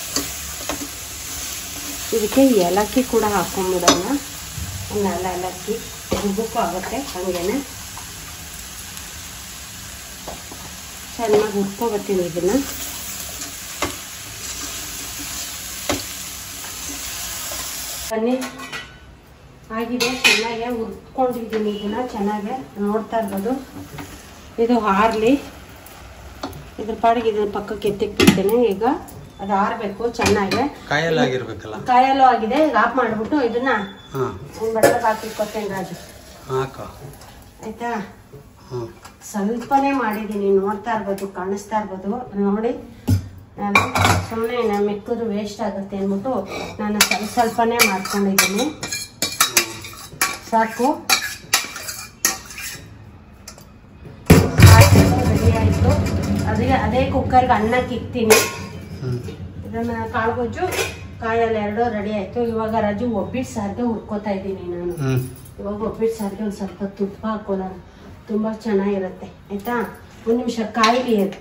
ಇದಕ್ಕೆ ಏಲಕ್ಕಿ ಕೂಡ ಹಾಕೊಂಡ್ಬಿಡೋಣ. ಒಂದು ನಾಲ್ಕು ಏಲಕ್ಕಿ ರುಬ್ಬಕ್ಕೂ ಆಗುತ್ತೆ. ಹಾಗೇನೆ ಚೆನ್ನಾಗಿ ಹುರ್ಕೊಬರ್ತೀನಿ ಇದನ್ನ. ಬನ್ನಿ ಆಗಿದೆ, ಚೆನ್ನಾಗೆ ಹುರ್ಕೊಂಡಿದ್ದೀನಿ ಇದನ್ನ ಚೆನ್ನಾಗೆ ನೋಡ್ತಾ ಇರ್ಬೋದು. ಇದು ಹಾರ್ಲಿ, ಇದ್ರ ಪಾಡಿಗೆ ಇದನ್ನ ಪಕ್ಕಕ್ಕೆ ಎತ್ತಿಕ್ಬಿಡ್ತೇನೆ. ಈಗ ಅದು ಆರಬೇಕು ಚೆನ್ನಾಗೆ. ಕಾಯಲ್ಲ ಆಗಿರ್ಬೇಕಲ್ಲ, ಕಾಯಲ್ಲೂ ಆಗಿದೆ. ಈಗ ಆಫ್ ಮಾಡ್ಬಿಟ್ಟು ಇದನ್ನ ಬಟ್ಟೆಗೆ ಹಾಕಿಕೊಡ್ತೇನೆ ರಾಜು. ಆಯ್ತಾ, ಸ್ವಲ್ಪನೇ ಮಾಡಿದ್ದೀನಿ, ನೋಡ್ತಾ ಇರ್ಬೋದು, ಕಾಣಿಸ್ತಾ ಇರ್ಬೋದು ನೋಡಿ. ನಾನು ಸುಮ್ಮನೆ ನಾನು ಮಿಕ್ಕದು ವೇಸ್ಟ್ ಆಗುತ್ತೆ ಅಂದ್ಬಿಟ್ಟು ನಾನು ಸ್ವಲ್ಪ ಸ್ವಲ್ಪನೇ ಮಾಡ್ಕೊಂಡಿದ್ದೀನಿ. ಸಾಕು, ರೆಡಿ ಆಯಿತು. ಅದೇ ಅದೇ ಕುಕ್ಕರ್ಗೆ ಅನ್ನಕ್ಕೆ ಇಕ್ತೀನಿ. ಇದನ್ನ ಕಾಳುಗೊಜ್ಜು ಕಾಯಲ್ಲಿ ಎರಡೂ ರೆಡಿ ಆಯಿತು. ಇವಾಗ ರಾಜು ಒಬ್ಬಿಟ್ಟು ಸಾರಿಗೆ ಹುರ್ಕೋತಾ ಇದ್ದೀನಿ ನಾನು. ಇವಾಗ ಒಬ್ಬಿಟ್ಟು ಸಾರಿಗೆ ಒಂದು ಸ್ವಲ್ಪ ತುಪ್ಪ ಹಾಕೊಳ್ಳೋಣ, ತುಂಬ ಚೆನ್ನಾಗಿರುತ್ತೆ. ಆಯಿತಾ, ಒಂದು ನಿಮಿಷ ಕಾಯಿಲಿ ಅದು.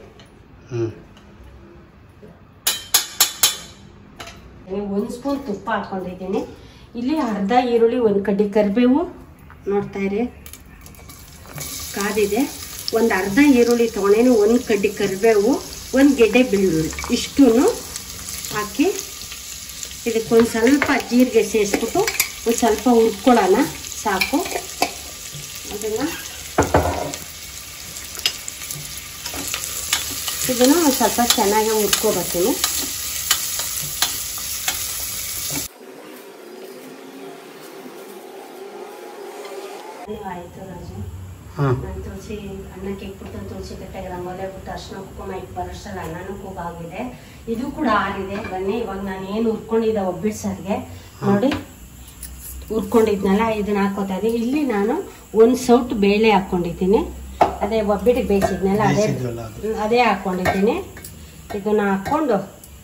ಒಂದು ಸ್ಪೂನ್ ತುಪ್ಪ ಹಾಕೊಂಡಿದ್ದೀನಿ. ಇಲ್ಲಿ ಅರ್ಧ ಈರುಳ್ಳಿ, ಒಂದು ಕಡ್ಡಿ ಕರಿಬೇವು, ನೋಡ್ತಾ ಇರಿ ಕಾದಿದೆ. ಒಂದು ಅರ್ಧ ಈರುಳ್ಳಿ ತೊಗೊಂಡೇನು, ಒಂದು ಕಡ್ಡಿ ಕರಿಬೇವು, ಒಂದು ಗೆಡ್ಡೆ ಬೆಳ್ಳುಳ್ಳಿ, ಇಷ್ಟೂ ಹಾಕಿ ಇದಕ್ಕೊಂದು ಸ್ವಲ್ಪ ಜೀರಿಗೆ ಸೇರಿಸ್ಬಿಟ್ಟು ಒಂದು ಸ್ವಲ್ಪ ಹುರ್ಕೊಳ್ಳೋಣ. ಸಾಕು, ಅದನ್ನು ಇದನ್ನು ಒಂದು ಸ್ವಲ್ಪ ಚೆನ್ನಾಗಿ ಹುರ್ಕೊಬರ್ತೀನಿ. ಆಯಿತು ರಾಜು, ನಾನು ತುಳಸಿ ಅನ್ನಕ್ಕೆ ಇಟ್ಬಿಟ್ಟು ತುಳಸಿ ಕಟ್ಟೆಗೆ ರಂಗೋಲೆ ಬಿಟ್ಟು ಅರ್ಶಿನ ಕುಂಕುಮ ಇಟ್ಟು ಬರೋಷ್ಟರಲ್ಲಿ ಅನ್ನನೂ ಕೂಗಾಗಿದೆ. ಇದು ಕೂಡ ಆರಿದೆ. ಬನ್ನಿ ಇವಾಗ ನಾನು ಏನು ಹುರ್ಕೊಂಡಿದ್ದೆ ಒಬ್ಬಿಟ್ಟು ಸಾರಿಗೆ ನೋಡಿ, ಹುರ್ಕೊಂಡಿದ್ನಲ್ಲ ಇದನ್ನ ಹಾಕೋತಾ ಇದ್ದೀನಿ. ಇಲ್ಲಿ ನಾನು ಒಂದು ಸೌಟ್ ಬೇಳೆ ಹಾಕ್ಕೊಂಡಿದ್ದೀನಿ, ಅದೇ ಒಬ್ಬಿಟ್ಟಿಗೆ ಬೇಯಿಸಿದ್ನಲ್ಲ ಅದೇ ಅದೇ ಹಾಕ್ಕೊಂಡಿದ್ದೀನಿ. ಇದನ್ನ ಹಾಕ್ಕೊಂಡು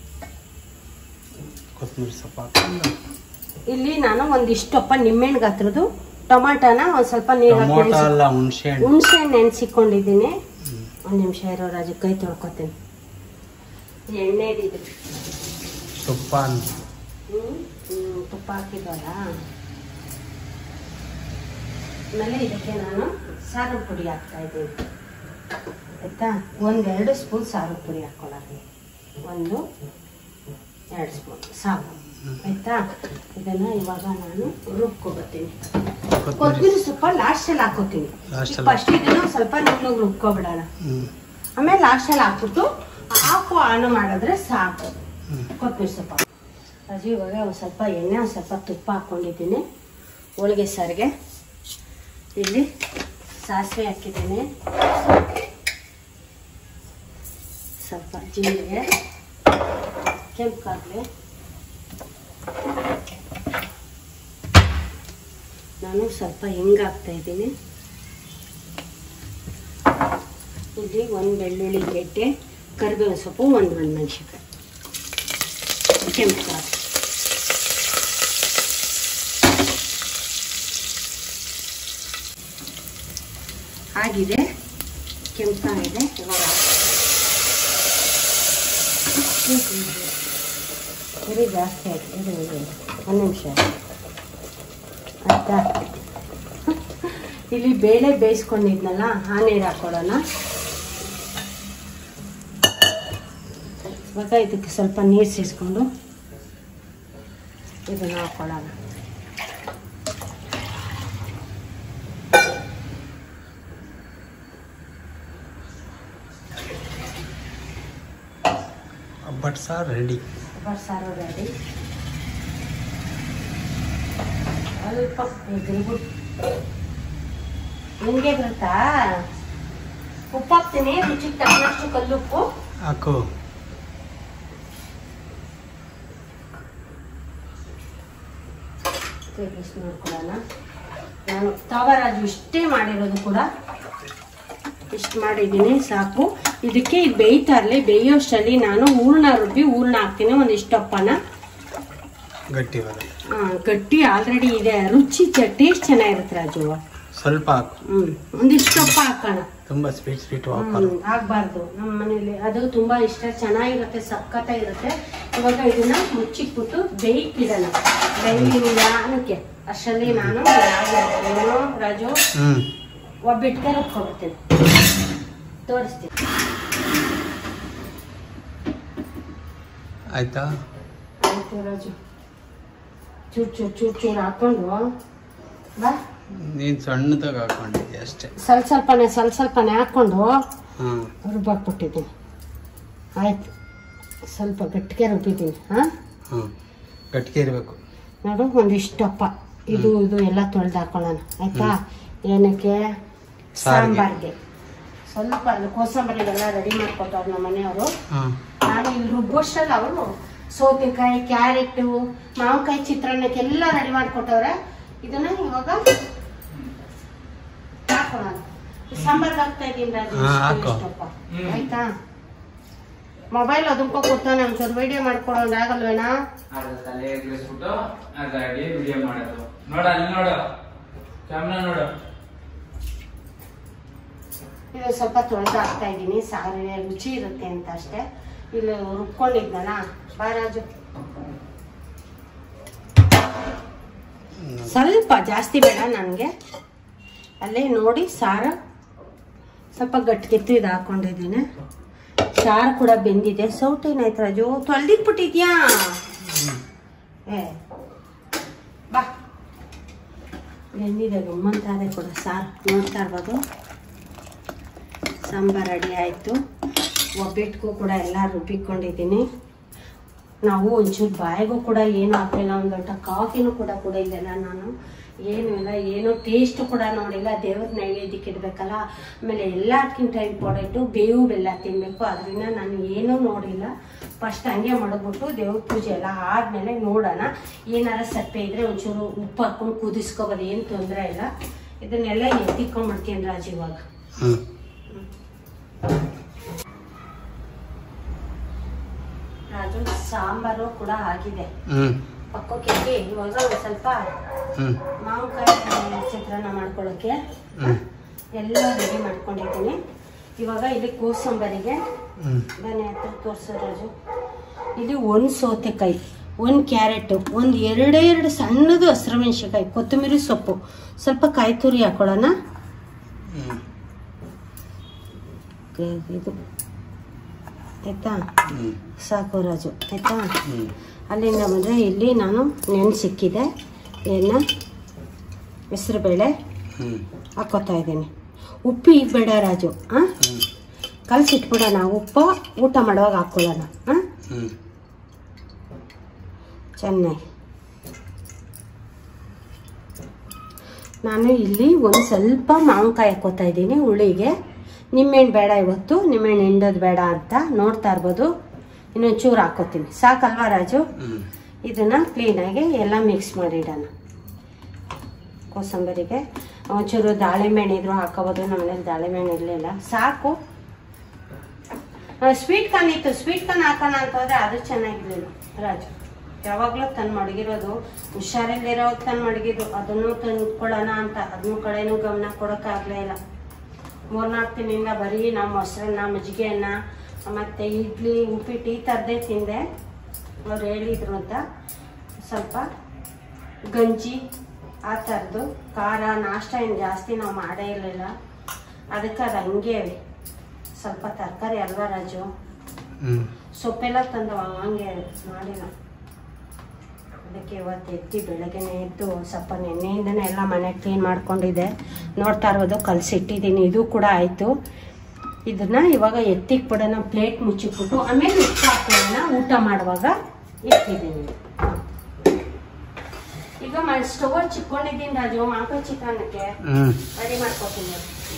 ಇಲ್ಲಿ ನಾನು ಒಂದಿಷ್ಟಪ್ಪ ನಿಂಬೆಹಣ್ಣು ಗಾತ್ರದ್ದು ಟೊಮಾಟೋನ ಒಂದು ಸ್ವಲ್ಪ ನೀರು ಹುಣಸೆ ಹಣ್ಣು ನೆನೆಸಿಕೊಂಡಿದ್ದೀನಿ. ಒಂದು ನಿಮಿಷ ಇರೋ ರಾಜು, ಕೈ ತೊಳ್ಕೊತೀನಿ. ಎಣ್ಣೆ ಇದು ತುಪ್ಪ ಹ್ಞೂ ತುಪ್ಪ ಹಾಕಿದ್ವಲ್ಲ. ಆಮೇಲೆ ಇದಕ್ಕೆ ನಾನು ಸಾರು ಪುಡಿ ಹಾಕ್ತಾ ಇದ್ದೀನಿ. ಆಯಿತಾ, ಒಂದೆರಡು ಸ್ಪೂನ್ ಸಾರು ಪುಡಿ ಹಾಕ್ಕೊಳ್ಳೋದು, ಒಂದು ಎರಡು ಸ್ಪೂನ್ ಸಾಕು. ಆಯಿತಾ, ಇದನ್ನು ಇವಾಗ ನಾನು ರುಬ್ಕೊಬರ್ತೀನಿ. ಕೊತ್ತಂಬರಿ ಸೊಪ್ಪ ಲಾಸ್ಟಲ್ಲಿ ಹಾಕೋತೀನಿ. ಫಸ್ಟ್ ಇದನ್ನು ಸ್ವಲ್ಪ ನುಣ್ಣಗೆ ರುಬ್ಕೊಬಿಡೋಣ, ಆಮೇಲೆ ಲಾಸ್ಟಲ್ಲಿ ಹಾಕ್ಬಿಟ್ಟು ಹಾಕು ಆನು ಮಾಡಿದ್ರೆ ಸಾಕು. ಕೊತ್ತಂಬರಿ ಸೊಪ್ಪ ರಾಜು, ಇವಾಗ ಒಂದು ಸ್ವಲ್ಪ ಎಣ್ಣೆ, ಒಂದು ಸ್ವಲ್ಪ ತುಪ್ಪ ಹಾಕ್ಕೊಂಡಿದ್ದೀನಿ ಹೋಳಿಗೆ ಸಾರಿಗೆ. ಇಲ್ಲಿ ಸಾಸಿವೆ ಹಾಕಿದ್ದೀನಿ, ಸ್ವಲ್ಪ ಜೀರಿಗೆ, ಕೆಂಪು ಕಾಫಿ, ನಾನು ಸ್ವಲ್ಪ ಹಿಂಗೆ ಹಾಕ್ತಾ ಇದ್ದೀನಿ. ಇಲ್ಲಿ ಒಂದು ಬೆಳ್ಳುಳ್ಳಿ ಗೆಡ್ಡೆ, ಕರಿಬೇವಿನ ಸೊಪ್ಪು, ಒಂದು ಒಂದು ಮೆಣಸಿನ್ಕಾಯಿ, ಕೆಂಪು ಕಾಫಿ. ಆಗಿದೆ, ಕೆಂಪಾಗಿದೆ. ಇವಾಗ ಸರಿ ಜಾಸ್ತಿ ಆಯ್ತು, ಇದು ಒಂದು ನಿಮಿಷ ಆಯ್ತಾ. ಇಲ್ಲಿ ಬೇಳೆ ಬೇಯಿಸ್ಕೊಂಡಿದ್ನಲ್ಲ ಆ ನೀರು ಹಾಕೊಳ್ಳೋಣ. ಇವಾಗ ಇದಕ್ಕೆ ಸ್ವಲ್ಪ ನೀರು ಸೇರಿಸ್ಕೊಂಡು ಇದನ್ನು ಹಾಕೊಳ್ಳೋಣ. ಒಬ್ಬಟ್ಟು ಸಾರು ರೆಡಿ. ಒಬ್ಬಟ್ಟು ಸಾರು ರೆಡಿ. ಸ್ವಲ್ಪ ಎಗ್ರಿಬಿಟ್ಟು ನಿಮಗೆ ಬರುತ್ತಾ? ಉಪ್ಪು ಹಾಕ್ತೀನಿ, ರುಚಿಗೆ ತಕ್ಕನಷ್ಟು ಕಲ್ಲುಪ್ಪು ಹಾಕು. ಟೇಸ್ಟ್ ನೋಡ್ಕೊಳ್ಳೋಣ. ನಾನು ತವರಾಜು ಇಷ್ಟೇ ಮಾಡಿರೋದು ಕೂಡ, ಇಷ್ಟು ಮಾಡಿದ್ದೀನಿ ಸಾಕು. ಇದಕ್ಕೆ ಇದು ಬೇಯ್ತಾ ಇರಲಿ, ಬೇಯೋಷ್ಟರಲ್ಲಿ ನಾನು ಹೂರ್ಣ ರುಬ್ಬಿ ಹೂರ್ಣ ಹಾಕ್ತೀನಿ. ಒಂದಿಷ್ಟಪ್ಪನ ಗಟ್ಟಿ ಗಟ್ಟಿ ಆಲ್ರೆಡಿ ಇದೆ, ರುಚಿ ಟೇಸ್ಟ್ ಚೆನ್ನಾಗಿರುತ್ತೆ ರಾಜು. ಸ್ವಲ್ಪ ಹಾಕು. ಹ್ಮ್ ಒಂದಿಷ್ಟಪ್ಪ ಹಾಕೋಣ, ತುಂಬಾ ಸ್ವೀಟ್ ಸ್ವೀಟ್ ಆಗ್ಬಾರ್ದು. ನಮ್ಮ ಮನೇಲಿ ಅದು ತುಂಬಾ ಇಷ್ಟ, ಚೆನ್ನಾಗಿರುತ್ತೆ, ಸಖತ್ತಾಗಿರುತ್ತೆ. ಇವಾಗ ಇದನ್ನ ಮುಚ್ಚಿಕ್ಬಿಟ್ಟು ಬೇಯ್ಕಿಡೋಣ. ಬೇಯಿಲ್ಲ ಅನ್ನಕ್ಕೆ ಅಷ್ಟರಲ್ಲಿ ನಾನು ಏನೋ ರಾಜು ಒಬ್ಬಿಟ್ಟಿಗೆ ರುಬ್ಕೊಬಿಡ್ತೀನಿ, ತೋರಿಸ್ತೀನಿ. ಆಯ್ತಾ? ಆಯ್ತು ರಾಜು. ಚೂರು ಚೂರು ಚೂರು ಚೂರು ಹಾಕೊಂಡು ಬಾ. ನೀನು ಸಣ್ಣದಾಗ ಹಾಕೊಂಡಿದ್ದೆ ಅಷ್ಟೇ. ಸ್ವಲ್ಪ ಸ್ವಲ್ಪನೇ ಸ್ವಲ್ಪ ಸ್ವಲ್ಪನೇ ಹಾಕ್ಕೊಂಡು ಹಾಂ ರುಬ್ಬಾಕ್ಬಿಟ್ಟಿದ್ದೀನಿ. ಆಯ್ತು, ಸ್ವಲ್ಪ ಗಟ್ಟಿಗೆ ರುಬ್ಬಿದ್ದೀನಿ. ಹಾಂ ಹಾಂ ಗಟ್ಟಿಗೆ ಇರಬೇಕು ನೋಡು. ಒಂದಿಷ್ಟಪ್ಪ ಇದು ಇದು ಎಲ್ಲ ತೊಳೆದು ಹಾಕೊಳ್ಳೋಣ ಆಯ್ತಾ? ಏನಕ್ಕೆ? ಸಾಂಬಾರ್ಗೆ. ಸ್ವಲ್ಪ ಅದು ಕೋಸಂಬರಿಗೆಲ್ಲ ರೆಡಿ ಮಾಡ್ಕೊಟ್ಟವ್ರು ನಮ್ಮ ಮನೆಯವರು. ನಾನು ಇಲ್ಲಿ ರುಬ್ಬೋಷ್ಟಲ್ಲ ಅವರು ಸೌತೆಕಾಯಿ, ಕ್ಯಾರೆಟು, ಮಾವಿನಕಾಯಿ ಚಿತ್ರಾನ್ನಕ್ಕೆಲ್ಲ ರೆಡಿ ಮಾಡಿಕೊಟ್ಟವ್ರೆ. ಇದನ್ನ ಇವಾಗ ಹಾಕೋಣ. ಸಾಂಬಾರ್ಗೆ ಹಾಕ್ತಾ ಇದ್ದೀನಿ ಇಷ್ಟಪ್ಪ ಆಯ್ತಾ? ಮೊಬೈಲ್ ಅದಕ್ಕೂ ಕೊಡ್ತಾನೆ ಒಂಚೂರು ವಿಡಿಯೋ ಮಾಡ್ಕೊಡೋದು ಆಗಲ್ವೇನಾ? ಇದು ಸ್ವಲ್ಪ ತೊಳೆದು ಹಾಕ್ತಾ ಇದ್ದೀನಿ, ಸಾರಿಗೆ ರುಚಿ ಇರುತ್ತೆ ಅಂತ ಅಷ್ಟೇ. ಇಲ್ಲಿ ರುಬ್ಕೊಂಡಿದ್ನಲ್ಲ. ಬಾರಾಜು ಸ್ವಲ್ಪ ಜಾಸ್ತಿ ಬೇಡ ನನಗೆ. ಅಲ್ಲೇ ನೋಡಿ ಸಾರು ಸ್ವಲ್ಪ ಗಟ್ಟಿಗೆತ್ತು ಇದು ಹಾಕೊಂಡಿದ್ದೀನಿ. ಸಾರು ಕೂಡ ಬೆಂದಿದೆ. ಸೌಟೇನಾಯ್ತು ರಾಜು? ತೊಳೆದಿಟ್ಬಿಟ್ಟಿದ್ಯಾ? ಏ ಬಾ, ಬೆಂದಿದೆ ಗಮ್ಮಂತಾರೆ ಕೂಡ ಸಾರು. ನೋಡ್ತಾ ಇರ್ಬೋದು. ಸಾಂಬಾರು ರೆಡಿ ಆಯಿತು. ಒಬ್ಬಿಟ್ಟಿಗೂ ಕೂಡ ಎಲ್ಲ ರುಬ್ಬಿಕೊಂಡಿದ್ದೀನಿ. ನಾವು ಒಂಚೂರು ಬಾಯಿಗೂ ಕೂಡ ಏನು ಹಾಕಿಲ್ಲ. ಒಂದು ಲೋಟ ಕಾಫಿನೂ ಕೂಡ ಕುಡಿಲಿಲ್ಲ ನಾನು. ಏನು ಇಲ್ಲ, ಏನು ಟೇಸ್ಟ್ ಕೂಡ ನೋಡಿಲ್ಲ. ದೇವ್ರ ನೈವೇದ್ಯಕ್ಕೆ ಇಡಬೇಕಲ್ಲ. ಆಮೇಲೆ ಎಲ್ಲದಕ್ಕಿಂತ ಇಂಪಾರ್ಟೆಂಟು ಬೇವು ಬೆಲ್ಲ ತಿನ್ನಬೇಕು. ಅದರಿಂದ ನಾನು ಏನೂ ನೋಡಿಲ್ಲ. ಫಸ್ಟ್ ಹಂಗೆ ಮಾಡಿಬಿಟ್ಟು ದೇವ್ರ ಪೂಜೆ ಎಲ್ಲ ಆದಮೇಲೆ ನೋಡೋಣ. ಏನಾರ ಸಪ್ಪೆ ಇದ್ರೆ ಒಂಚೂರು ಉಪ್ಪು ಹಾಕೊಂಡು ಕುದಿಸ್ಕೋಬೋದು, ಏನು ತೊಂದರೆ ಇಲ್ಲ. ಇದನ್ನೆಲ್ಲ ಎತ್ತಿಕೊಂಡ್ಬಿಡ್ತೀನಿ ರಾಜು ಇವಾಗ. ರಾಜು ಸಾಂಬಾರು ಕೂಡ ಆಗಿದೆ ಪಕ್ಕಕ್ಕೆ. ಇವಾಗ ಒಂದು ಸ್ವಲ್ಪ ಮಾವಿನಕಾಯಿ ಚಿತ್ರಾನ್ನ ಮಾಡ್ಕೊಳ್ಳೋಕ್ಕೆ ಎಲ್ಲ ರೆಡಿ ಮಾಡ್ಕೊಂಡಿದ್ದೀನಿ. ಇವಾಗ ಇಲ್ಲಿ ಕೋಸಂಬರಿಗೆ ಬನ್ನಿ ಹತ್ರ ತೋರಿಸೋ ರಾಜು. ಇಲ್ಲಿ ಒಂದು ಸೌತೆಕಾಯಿ, ಒಂದು ಕ್ಯಾರೆಟು, ಒಂದು ಎರಡೇ ಎರಡು ಸಣ್ಣದು ಹಸಿರು ಮೆಣಸಿನ್ಕಾಯಿ, ಕೊತ್ತಂಬರಿ ಸೊಪ್ಪು, ಸ್ವಲ್ಪ ಕಾಯಿ ತುರಿ ಹಾಕೊಳ್ಳೋಣ. ಇದು ಆಯ್ತಾ? ಸಾಕು ರಾಜು ಆಯ್ತಾ? ಅಲ್ಲಿಂದ ಬಂದರೆ ಇಲ್ಲಿ ನಾನು ನೆನೆಸಿಕ್ಕಿದೆ ಏನು ಹೆಸರುಬೇಳೆ ಹಾಕೋತಾ ಇದ್ದೀನಿ. ಉಪ್ಪು ಈಗ ಬೇಡ ರಾಜು. ಹಾಂ ಕಲಸಿಟ್ಬಿಡೋಣ. ಉಪ್ಪು ಊಟ ಮಾಡುವಾಗ ಹಾಕ್ಕೊಳ್ಳೋಣ. ಹಾಂ ಚೆನ್ನಾಗಿ. ನಾನು ಇಲ್ಲಿ ಒಂದು ಸ್ವಲ್ಪ ಮಾವಿನಕಾಯಿ ಹಾಕೋತಾ ಇದ್ದೀನಿ ಹುಳಿಗೆ. ನಿಮ್ಮೆಣ್ಣು ಬೇಡ ಇವತ್ತು, ನಿಮ್ಮೆಣ್ಣು ಹಿಂಡೋದು ಬೇಡ ಅಂತ ನೋಡ್ತಾ ಇರ್ಬೋದು. ಇನ್ನೊಂದು ಚೂರು ಹಾಕೋತೀನಿ. ಸಾಕಲ್ವಾ ರಾಜು? ಇದನ್ನು ಕ್ಲೀನಾಗಿ ಎಲ್ಲ ಮಿಕ್ಸ್ ಮಾಡಿಡೋಣ. ಕೋಸಂಬರಿಗೆ ಒಂಚೂರು ದಾಳಿಂಬೆಣ್ಣೆ ಇದ್ರು ಹಾಕೋಬೋದು. ನಮ್ಮನೇಲಿ ದಾಳಿಂಬೆಣ್ಣೆ ಇರಲಿಲ್ಲ. ಸಾಕು. ಸ್ವೀಟ್ ಕಾರ್ನ್ ಇತ್ತು, ಸ್ವೀಟ್ ಕಾರ್ನ್ ಹಾಕೋಣ ಅಂತ ಹೋದ್ರೆ ಅದು ಚೆನ್ನಾಗಿರ್ಲಿಲ್ಲ ರಾಜು. ಯಾವಾಗಲೂ ತಂದು ಮಡಗಿರೋದು, ಹುಷಾರಿಲ್ದಿರೋ ತಂದು ಮಡಗಿದ್ರು. ಅದನ್ನು ತಂದ್ಕೊಳ್ಳೋಣ ಅಂತ ಅದನ್ನು ಕಡೆನೂ ಗಮನ ಕೊಡೋಕ್ಕಾಗಲೇ ಇಲ್ಲ. ಮೂರ್ನಾಲ್ಕು ದಿನದಿಂದ ಬರೀ ನಾವು ಮೊಸರನ್ನ, ಮಜ್ಜಿಗೆಯನ್ನ, ಮತ್ತು ಇಡ್ಲಿ, ಉಪ್ಪಿಟ್ಟು ಈ ಥರದೇ ತಿಂದೆ. ಅವ್ರು ಹೇಳಿದ್ರು ಅಂತ ಸ್ವಲ್ಪ ಗಂಜಿ ಆ ಥರದ್ದು. ಖಾರ ನಾಷ್ಟ ಏನು ಜಾಸ್ತಿ ನಾವು ಮಾಡೇ ಇರಲಿಲ್ಲ. ಅದಕ್ಕೆ ಅದು ಹಂಗೆ ಸ್ವಲ್ಪ ತರಕಾರಿ ಅಲ್ವಾ ರಾಜು? ಸೊಪ್ಪೆಲ್ಲ ತಂದು ಹಂಗೆ ಮಾಡಿಲ್ಲ. ಅದಕ್ಕೆ ಇವತ್ತು ಎತ್ತಿ ಬೆಳಗ್ಗೆನೇ ಎದ್ದು ಸ್ವಲ್ಪ ನೆನ್ನೆಯಿಂದನೇ ಎಲ್ಲ ಮನೆ ಕ್ಲೀನ್ ಮಾಡ್ಕೊಂಡಿದ್ದೆ. ನೋಡ್ತಾ ಇರೋದು ಕಲಸಿಟ್ಟಿದ್ದೀನಿ. ಇದು ಕೂಡ ಆಯಿತು. ಇದನ್ನ ಇವಾಗ ಎತ್ತಿಕ್ ಬಿಡೋಣ. ಪ್ಲೇಟ್ ಮುಚ್ಚಿಬಿಟ್ಟು ಆಮೇಲೆ ಉಪ್ಪು ಹಾಕೋಣ. ಊಟ ಮಾಡುವಾಗ ಇಟ್ಟಿದ್ದೀನಿ. ಈಗ ಸ್ಟವ್ ಚಿಕ್ಕೊಂಡಿದ್ದೀನಿ ರಾಜು. ಮಾವಿನಕಾಯಿ ಚಿತ್ರಾನ್ನಕ್ಕೆ ರೆಡಿ ಮಾಡ್ಕೊತೀನಿ.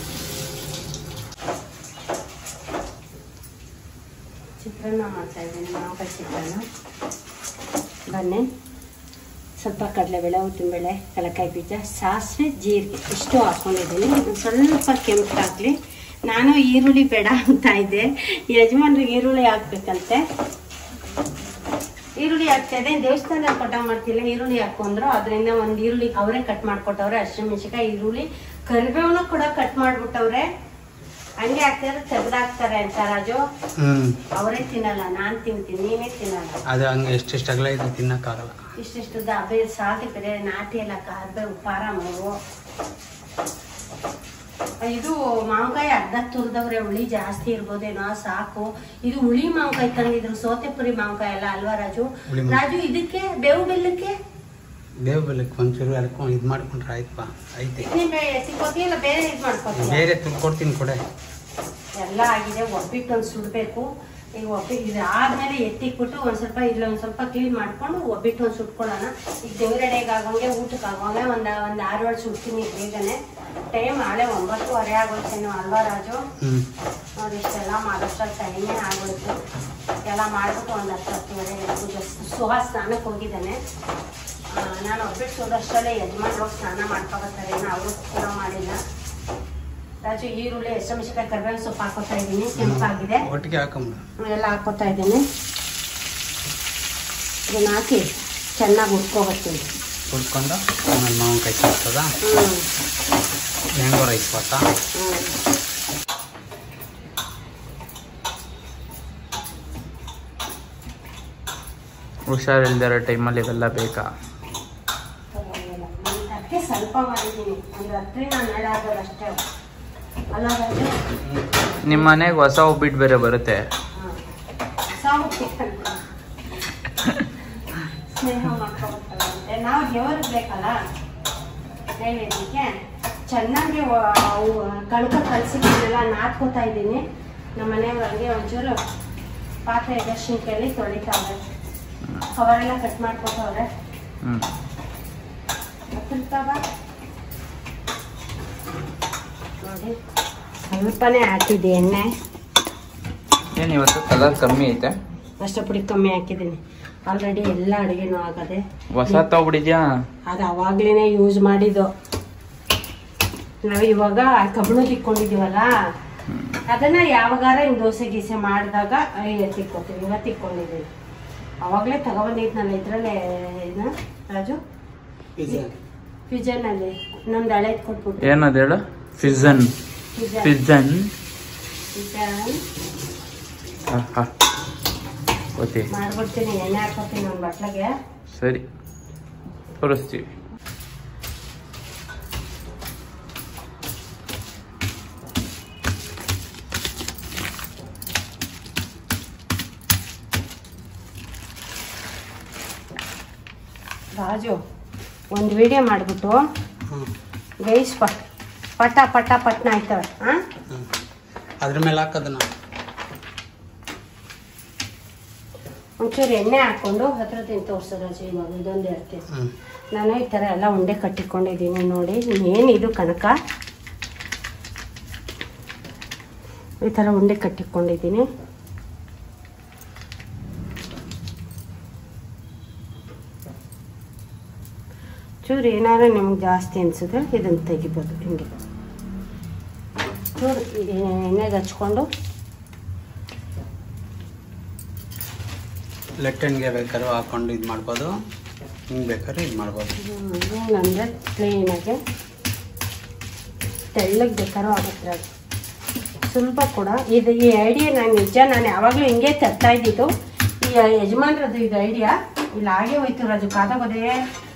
ಚಿತ್ರಾನ್ನ ಮಾಡ್ತಾ ಇದ್ದೀನಿ, ಮಾವಿನಕಾಯಿ ಚಿತ್ರಾನ್ನ. ಬನ್ನಿ, ಸ್ವಲ್ಪ ಕಡಲೆಬೇಳೆ, ಉದ್ದಿನಬೇಳೆ, ಕಡಲೆಕಾಯಿ ಬೀಜ, ಸಾಸಿವೆ, ಜೀರಿಗೆ ಇಷ್ಟು ಹಾಕೊಂಡಿದ್ದೀನಿ. ಸ್ವಲ್ಪ ಕೆಂಪು ಹಾಕಲಿ. ನಾನು ಈರುಳ್ಳಿ ಬೇಡ ಅಂತ ಇದ್ದೆ. ಯಜಮಾನ್ರಿಗೆ ಈರುಳ್ಳಿ ಹಾಕ್ಬೇಕಂತೆ. ಈರುಳ್ಳಿ ಹಾಕ್ತಾ ಇದೆ. ದೇವಸ್ಥಾನದಲ್ಲಿ ಕಟ ಮಾಡ್ತಿಲ್ಲ, ಈರುಳ್ಳಿ ಹಾಕೊಂಡ್ರು. ಅದರಿಂದ ಒಂದು ಈರುಳ್ಳಿ ಅವರೇ ಕಟ್ ಮಾಡ್ಕೊಟ್ಟವ್ರೆ. ಹಸಿಮೆಣಸಿನಕಾಯಿ, ಈರುಳ್ಳಿ, ಕರಿಬೇವನು ಕೂಡ ಕಟ್ ಮಾಡ್ಬಿಟ್ಟವ್ರೆ. ಹಂಗೆ ಹಾಕ್ತಾರೆ, ತೆಗ್ದಾಕ್ತಾರೆ ಅಂತ ರಾಜು. ಅವರೇ ತಿನ್ನಲ್ಲ, ನಾನ್ ತಿಂತೀನಿ, ನೀವೇ ತಿನ್ನಲ್ಲ. ಅದು ಹಂಗೆ ಎಷ್ಟೆಷ್ಟು ಅಗಲ ಇದು ತಿನ್ನಕ್ಕಾಗಲ್ಲ. ಇಷ್ಟಿಷ್ಟು ದಾಬೆ ಸಾಕಿದ್ರೆ ನಾಟಿ ಎಲ್ಲ ಕಾರ್ಬೆ ಉಪ್ಪಾರ ಮಾವು ಇದು ಮಾವಿನಕಾಯಿ ಅರ್ಧ ತುರ್ದವ್ರೆ, ಹುಳಿ ಜಾಸ್ತಿ ಇರ್ಬೋದೇನೋ, ಸಾಕು. ಇದು ಹುಳಿ ಮಾವಿನಕಾಯಿ ತಂದಿದ್ರು, ಸೋತೆಪುರಿ ಮಾವಿನಕಾಯಿ ಅಲ್ಲ ಅಲ್ವಾ ರಾಜು? ರಾಜು ಇದಕ್ಕೆ ಬೇವು ಬೆಲ್ಲಕ್ಕೆ ಬೇವು ಬೆಲ್ಲಕ್ಕೆ ಒಂಚೂರು ಅಲ್ಕೊಂಡು ಇದು ಮಾಡ್ಕೊಂಡ್ರೆ ಆಯ್ತಪ್ಪ. ಐತೆ ಸಿಕ್ಕೋತಿಯಲ್ಲ, ಬೇರೆ ಇದು ಮಾಡ್ಕೊತೀನಿ, ಬೇರೆ ತುಂಬ್ಕೊಡ್ತೀನಿ ಕೊಡೆ. ಎಲ್ಲ ಆಗಿದೆ. ಒಬ್ಬಿಟ್ಟು ಒಂದು ಸುಡಬೇಕು. ಈಗ ಒಬ್ಬಿಟ್ಟು ಇದು ಆದ್ಮೇಲೆ ಎತ್ತಿಕ್ಬಿಟ್ಟು ಒಂದ್ ಸ್ವಲ್ಪ ಇಲ್ಲೊಂದ್ ಸ್ವಲ್ಪ ಕ್ಲೀನ್ ಮಾಡ್ಕೊಂಡು ಒಬ್ಬಿಟ್ಟು ಒಂದು ಸುಟ್ಕೊಳ್ಳೋಣ. ಈಗ ದೇವರಡೆಗೆ ಆಗೋಂಗೆ ಊಟಕ್ಕೆ ಆಗೋಂಗೆ ಒಂದ್ ಒಂದ್ ಆರು ಏಳು ಸುಡ್ತೀನಿ ಬೇಗನೆ. ಟೈಮ್ ನಾಳೆ ಒಂಬತ್ತುವರೆ ಆಗೋಯ್ತೇನೋ ಅಲ್ವಾ ರಾಜು? ನೋಡಿ ಇಷ್ಟೆಲ್ಲ ಮಾಡೋಷ್ಟಲ್ಲಿ ಟೈಮೇ ಆಗೋಯ್ತು. ಎಲ್ಲ ಮಾಡ್ಬಿಟ್ಟು ಒಂದು ಹತ್ತು ಹತ್ತುವರೆ ಪೂಜೆ ಸುಹಾಸ್ ಸ್ನಾನಕ್ಕೆ ಹೋಗಿದ್ದಾನೆ. ನಾನು ಒಬ್ಬಿಟ್ಟು ಸುಡೋಷ್ಟಲ್ಲೇ ಯಜಮಾನ್ರು ಸ್ನಾನ ಮಾಡ್ಕೊಬರ್ತಾರೆ, ಅವರು ಕೂಡ ಮಾಡಿಲ್ಲ. ರಾಜು ಈರುಳ್ಳಿ, ಹಸಿಮೆಣಸಿನಕಾಯಿ, ಕರಿಬೇವಿನ ಸೊಪ್ಪು ಹಾಕೋತಾ ಇದ್ದೀನಿ. ಕೆಂಪಾಗಿದೆ, ಒಟ್ಟಿಗೆ ಹಾಕೊಂಬಿಡು. ಎಲ್ಲ ಹಾಕೋತಾ ಇದ್ದೀನಿ. ಇದನ್ನ ಹಾಕಿ ಚೆನ್ನಾಗಿ ಹುರ್ಕೊಬರ್ತೀನಿ. ಹುರ್ಕೊಂಡು ಆಮೇಲೆ ಮಾವಿನಕಾಯಿ ಸಿಗ್ತದ. ಹ್ಞೂ ಮ್ಯಾಂಗೋ ರೈಸ್ ಪಾತಾ. ಹ್ಞೂ ಹುಷಾರಿಲ್ದಿರೋ ಟೈಮಲ್ಲಿ ಇವೆಲ್ಲ ಬೇಕಾ? ಅದಕ್ಕೆ ಸ್ವಲ್ಪ ಮಾಡಿದ್ದೀನಿ, ಒಂದು ರಾತ್ರಿ ನಾನು ನಾಳೆ ಅಷ್ಟೇ ಅಲ್ಲ ರಾಜು? ನಿಮ್ಮ ಮನೆಗೆ ಹೊಸ ಉಬ್ಬಿಟ್ಟು ಬೇರೆ ಬರುತ್ತೆ. ಸ್ನೇಹ ಮಾಡ್ಕೊಬೇಕಂತೆ, ನಾವು ದೇವರಿಗೆ ಬೇಕಲ್ಲ ನೈವೇದ್ಯಕ್ಕೆ. ಚೆನ್ನಾಗಿ ಕಣಕ ಕಲಸಿದ್ದನ್ನೆಲ್ಲ ನಾದ್ಕೋತಾ ಇದ್ದೀನಿ. ನಮ್ಮ ಮನೆಯವ್ರಿಗೆ ಒಂಚೂರು ಪಾತ್ರೆ ದರ್ಶನಕ್ಕೆಲ್ಲಿ ತೊಳಿತಾವ್ರೆ, ಕವರೆಲ್ಲ ಕಟ್ ಮಾಡ್ಕೊತವ್ರೆ. ಹ್ಞೂ ನೋಡಿ ಸ್ವಲ್ಪನೇ ಹಾಕಿದ್ದೆ ಎಣ್ಣೆ. ಏನು ಇವತ್ತು ಕಲರ್ ಕಮ್ಮಿ ಐತೆ? ಅಷ್ಟ ಪುಡಿ ಕಮ್ಮಿ ಹಾಕಿದ್ದೀನಿ. ಆಲ್ರೆಡಿ ಎಲ್ಲ ಅಡುಗೆನೂ ಆಗದೆ. ಹೊಸ ತಗೊಬಿಡಿದ್ಯಾ? ಅದು ಅವಾಗ್ಲೇನೆ ಯೂಸ್ ಮಾಡಿದ್ದು. ನಾವು ಇವಾಗ ಕಬ್ಬಣದ ಇಕ್ಕೊಂಡಿದೀವಲ್ಲ, ಅದನ್ನ ಯಾವಾಗಾರ ಹಿಂಗ್ ದೋಸೆ ಗೀಸೆ ಮಾಡಿದಾಗ ತಿಕ್ಕೋತೀವಿ. ಇವತ್ತು ಇಕ್ಕೊಂಡಿದ್ದೀವಿ, ಅವಾಗಲೇ ತಗೊಬಂದಿದ್ನಲ್ಲ ಇದ್ರಲ್ಲೇ. ಏನು ರಾಜು? ಫಿಜನ್ ಅಲ್ಲಿ ನಮ್ದು ಹಳೆ ಕೊಟ್ಬಿಟ್ಟು. ಏನದು ಹೇಳು? ಫಿಜನ್. ಫಿಜನ್ ಮಾಡ್ಬಿಡ್ತೀನಿ, ಎಣ್ಣೆ ಹಾಕೋತೀನಿ ಒಂದು ಬಟ್ಲಿಗೆ. ಸರಿ, ತೋರಿಸ್ತೀವಿ. ರಾಜು ಒಂದು ವಿಡಿಯೋ ಮಾಡಿಬಿಟ್ಟು ಗೈಸ್ ಪಟ್ ಪಟ ಪಟ ಪಟ್ನ ಆಯ್ತವೆ. ಹಾಂ, ಅದ್ರ ಮೇಲೆ ಹಾಕೋದನ್ನ ಒಂಚೂರು ಎಣ್ಣೆ ಹಾಕ್ಕೊಂಡು ಹತ್ರ ತಿಂದು ತೋರಿಸೋ ರಾಜು. ಇವಾಗ ಇದೊಂದು ಹೇಳ್ತೀನಿ, ನಾನು ಈ ಥರ ಎಲ್ಲ ಉಂಡೆ ಕಟ್ಟಿಕೊಂಡಿದ್ದೀನಿ ನೋಡಿ. ಏನಿದು ಕನಕ, ಈ ಥರ ಉಂಡೆ ಕಟ್ಟಿಕೊಂಡಿದ್ದೀನಿ. ಚೂರು ಏನಾದ್ರು ನಿಮ್ಗೆ ಜಾಸ್ತಿ ಅನಿಸಿದ್ರೆ ಇದನ್ನು ತೆಗಿಬೋದು. ಹಿಂಗೆ ಚೂರು ಎಣ್ಣೆಗೆ ಹಚ್ಕೊಂಡು ಲೆಫ್ಟ್ ಹ್ಯಾಂಡ್ಗೆ ಬೇಕಾದ್ರೂ ಹಾಕೊಂಡು ಇದು ಮಾಡ್ಬೋದು, ಹಿಂಗೆ ಬೇಕಾದ್ರೆ ಇದು ಮಾಡ್ಬೋದು. ಏನಂದರೆ ಕ್ಲೀನಾಗೆ ತೆಳ್ಳಗೆ ಬೇಕಾದ್ರೂ ಆಗುತ್ತೆ ಅದು. ಸ್ವಲ್ಪ ಕೂಡ ಇದು ಈ ಐಡಿಯಾ ನಾನು ನಿಜ ನಾನು ಯಾವಾಗಲೂ ಹಿಂಗೆ ತರ್ತಾ ಇದ್ದಿದ್ದು. ಈ ಯಜಮಾನ್ರದ್ದು ಇದು ಐಡಿಯಾ ಇಲ್ಲಿ ಹಾಗೆ ಹೋಯ್ತು ರಾಜು. ಕಾದಾಗೋದೇ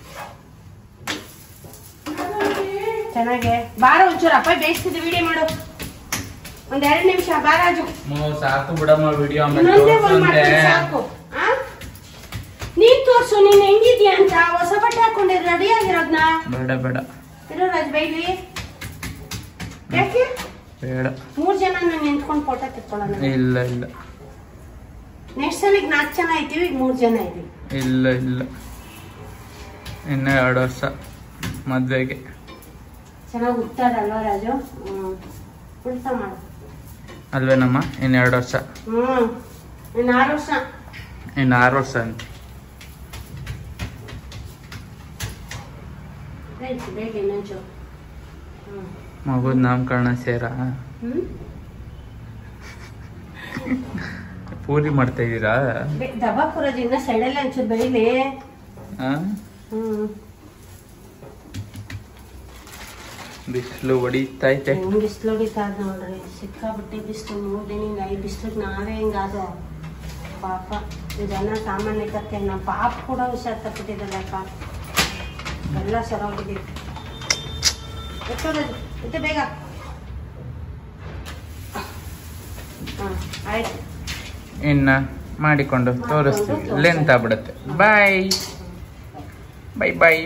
ಚೆನ್ನಾಗೆ. ಬಾರ ಒಂಚೂರು ಅಪ್ಪ ಬೇಯಿಸ್ತಿದ್ದು ವಿಡಿಯೋ ಮಾಡು, ಒಂದ್ ಎರಡು ನಿಮಿಷ ಬಾರಾಜು. ಸಾಕು ಬಿಡಮ್ಮ ವಿಡಿಯೋ. ಸಾಕು, ನೀನ್ ತೋರ್ಸು ನೀನ್ ಹೆಂಗಿದ್ಯಾ ಅಂತ. ಹೊಸ ಬಟ್ಟೆ ಹಾಕೊಂಡೆ ರೆಡಿ ಆಗಿರೋದ್ನ. ಬೇಡ ಬೇಡ ಇರೋ ರಾಜ್ ಬೈಲಿ. ಯಾಕೆ ಬೇಡ? ಮೂರ್ ಜನ ನಾನು ನಿಂತ್ಕೊಂಡು ಫೋಟೋ ತೆಕ್ಕೊಳ್ಳೋಣ. ಇಲ್ಲ ಇಲ್ಲ, ನೆಕ್ಸ್ಟ್ ಸಲಿಗೆ ನಾಲ್ಕು ಜನ ಐತಿವಿ, ಈಗ ಮೂರ್ ಜನ ಇದೀವಿ. ಇಲ್ಲ ಇಲ್ಲ, ಇನ್ನ ಎರಡು ವರ್ಷ ಮದ್ವೆಗೆ. ಚೆನ್ನಾಗಿ ಉತ್ತಾರಲ್ವಾ ರಾಜು? ಹ್ಮ್, ಉಲ್ಟಾ ಮಾಡು ಅಲ್ವೇನಮ್ಮ? ಇನ್ನು ಎರಡು ವರ್ಷ. ಹ್ಮ್, ಇನ್ನು ಆರು ವರ್ಷ. ಇನ್ನು ಆರು ವರ್ಷ ಅಂತ ಬೇಗ ಇನ್ನೊಂಚು. ಮಗುದ್ ನಾಮಕರಣ ಸೇರ ಹ್ಮ್, ಪೂರಿ ಮಾಡ್ತಾ ಇದೀರಾ? ದಬಾಪುರದಿಂದ ಸೈಡಲ್ಲಿ ಒಂಚೂರು ಬೆಳಿಲಿ. ಹ್ಮ್, ಬಿಸಿಲು ಹೊಡಿತೈತೆ. ಬಿಸಿಲು ಹೊಡಿತಾ ನೋಡ್ರಿ, ಸಿಕ್ಕಾಬಿಟ್ಟೆ ಬಿಸಿಲು. ಮೂರು ದಿನ ಐದು ಬಿಸಿಲಿಗೆ ನಾವೇ ಹಿಂಗಾದ ಪಾಪ. ಇದೆಲ್ಲ ಸಾಮಾನ್ಯ ಕತ್ತೆ. ನಮ್ಮ ಪಾಪ ಕೂಡ ಹುಷಾರ್ ತಪ್ಪಿಟ್ಟಿದ್ದಲ್ಲಪ್ಪ, ಎಲ್ಲ ಸರೋಗಿದ್ದೀವಿ. ಎತ್ತೋದು ಎತ್ತೆ ಬೇಗ. ಹಾಂ ಆಯ್ತು. ಇನ್ನು ಮಾಡಿಕೊಂಡು ತೋರಿಸ್ತೀವಿ. ಲೆಂತ್ ಆಗ್ಬಿಡುತ್ತೆ. ಬಾಯ್ ಬಾಯ್ ಬಾಯ್.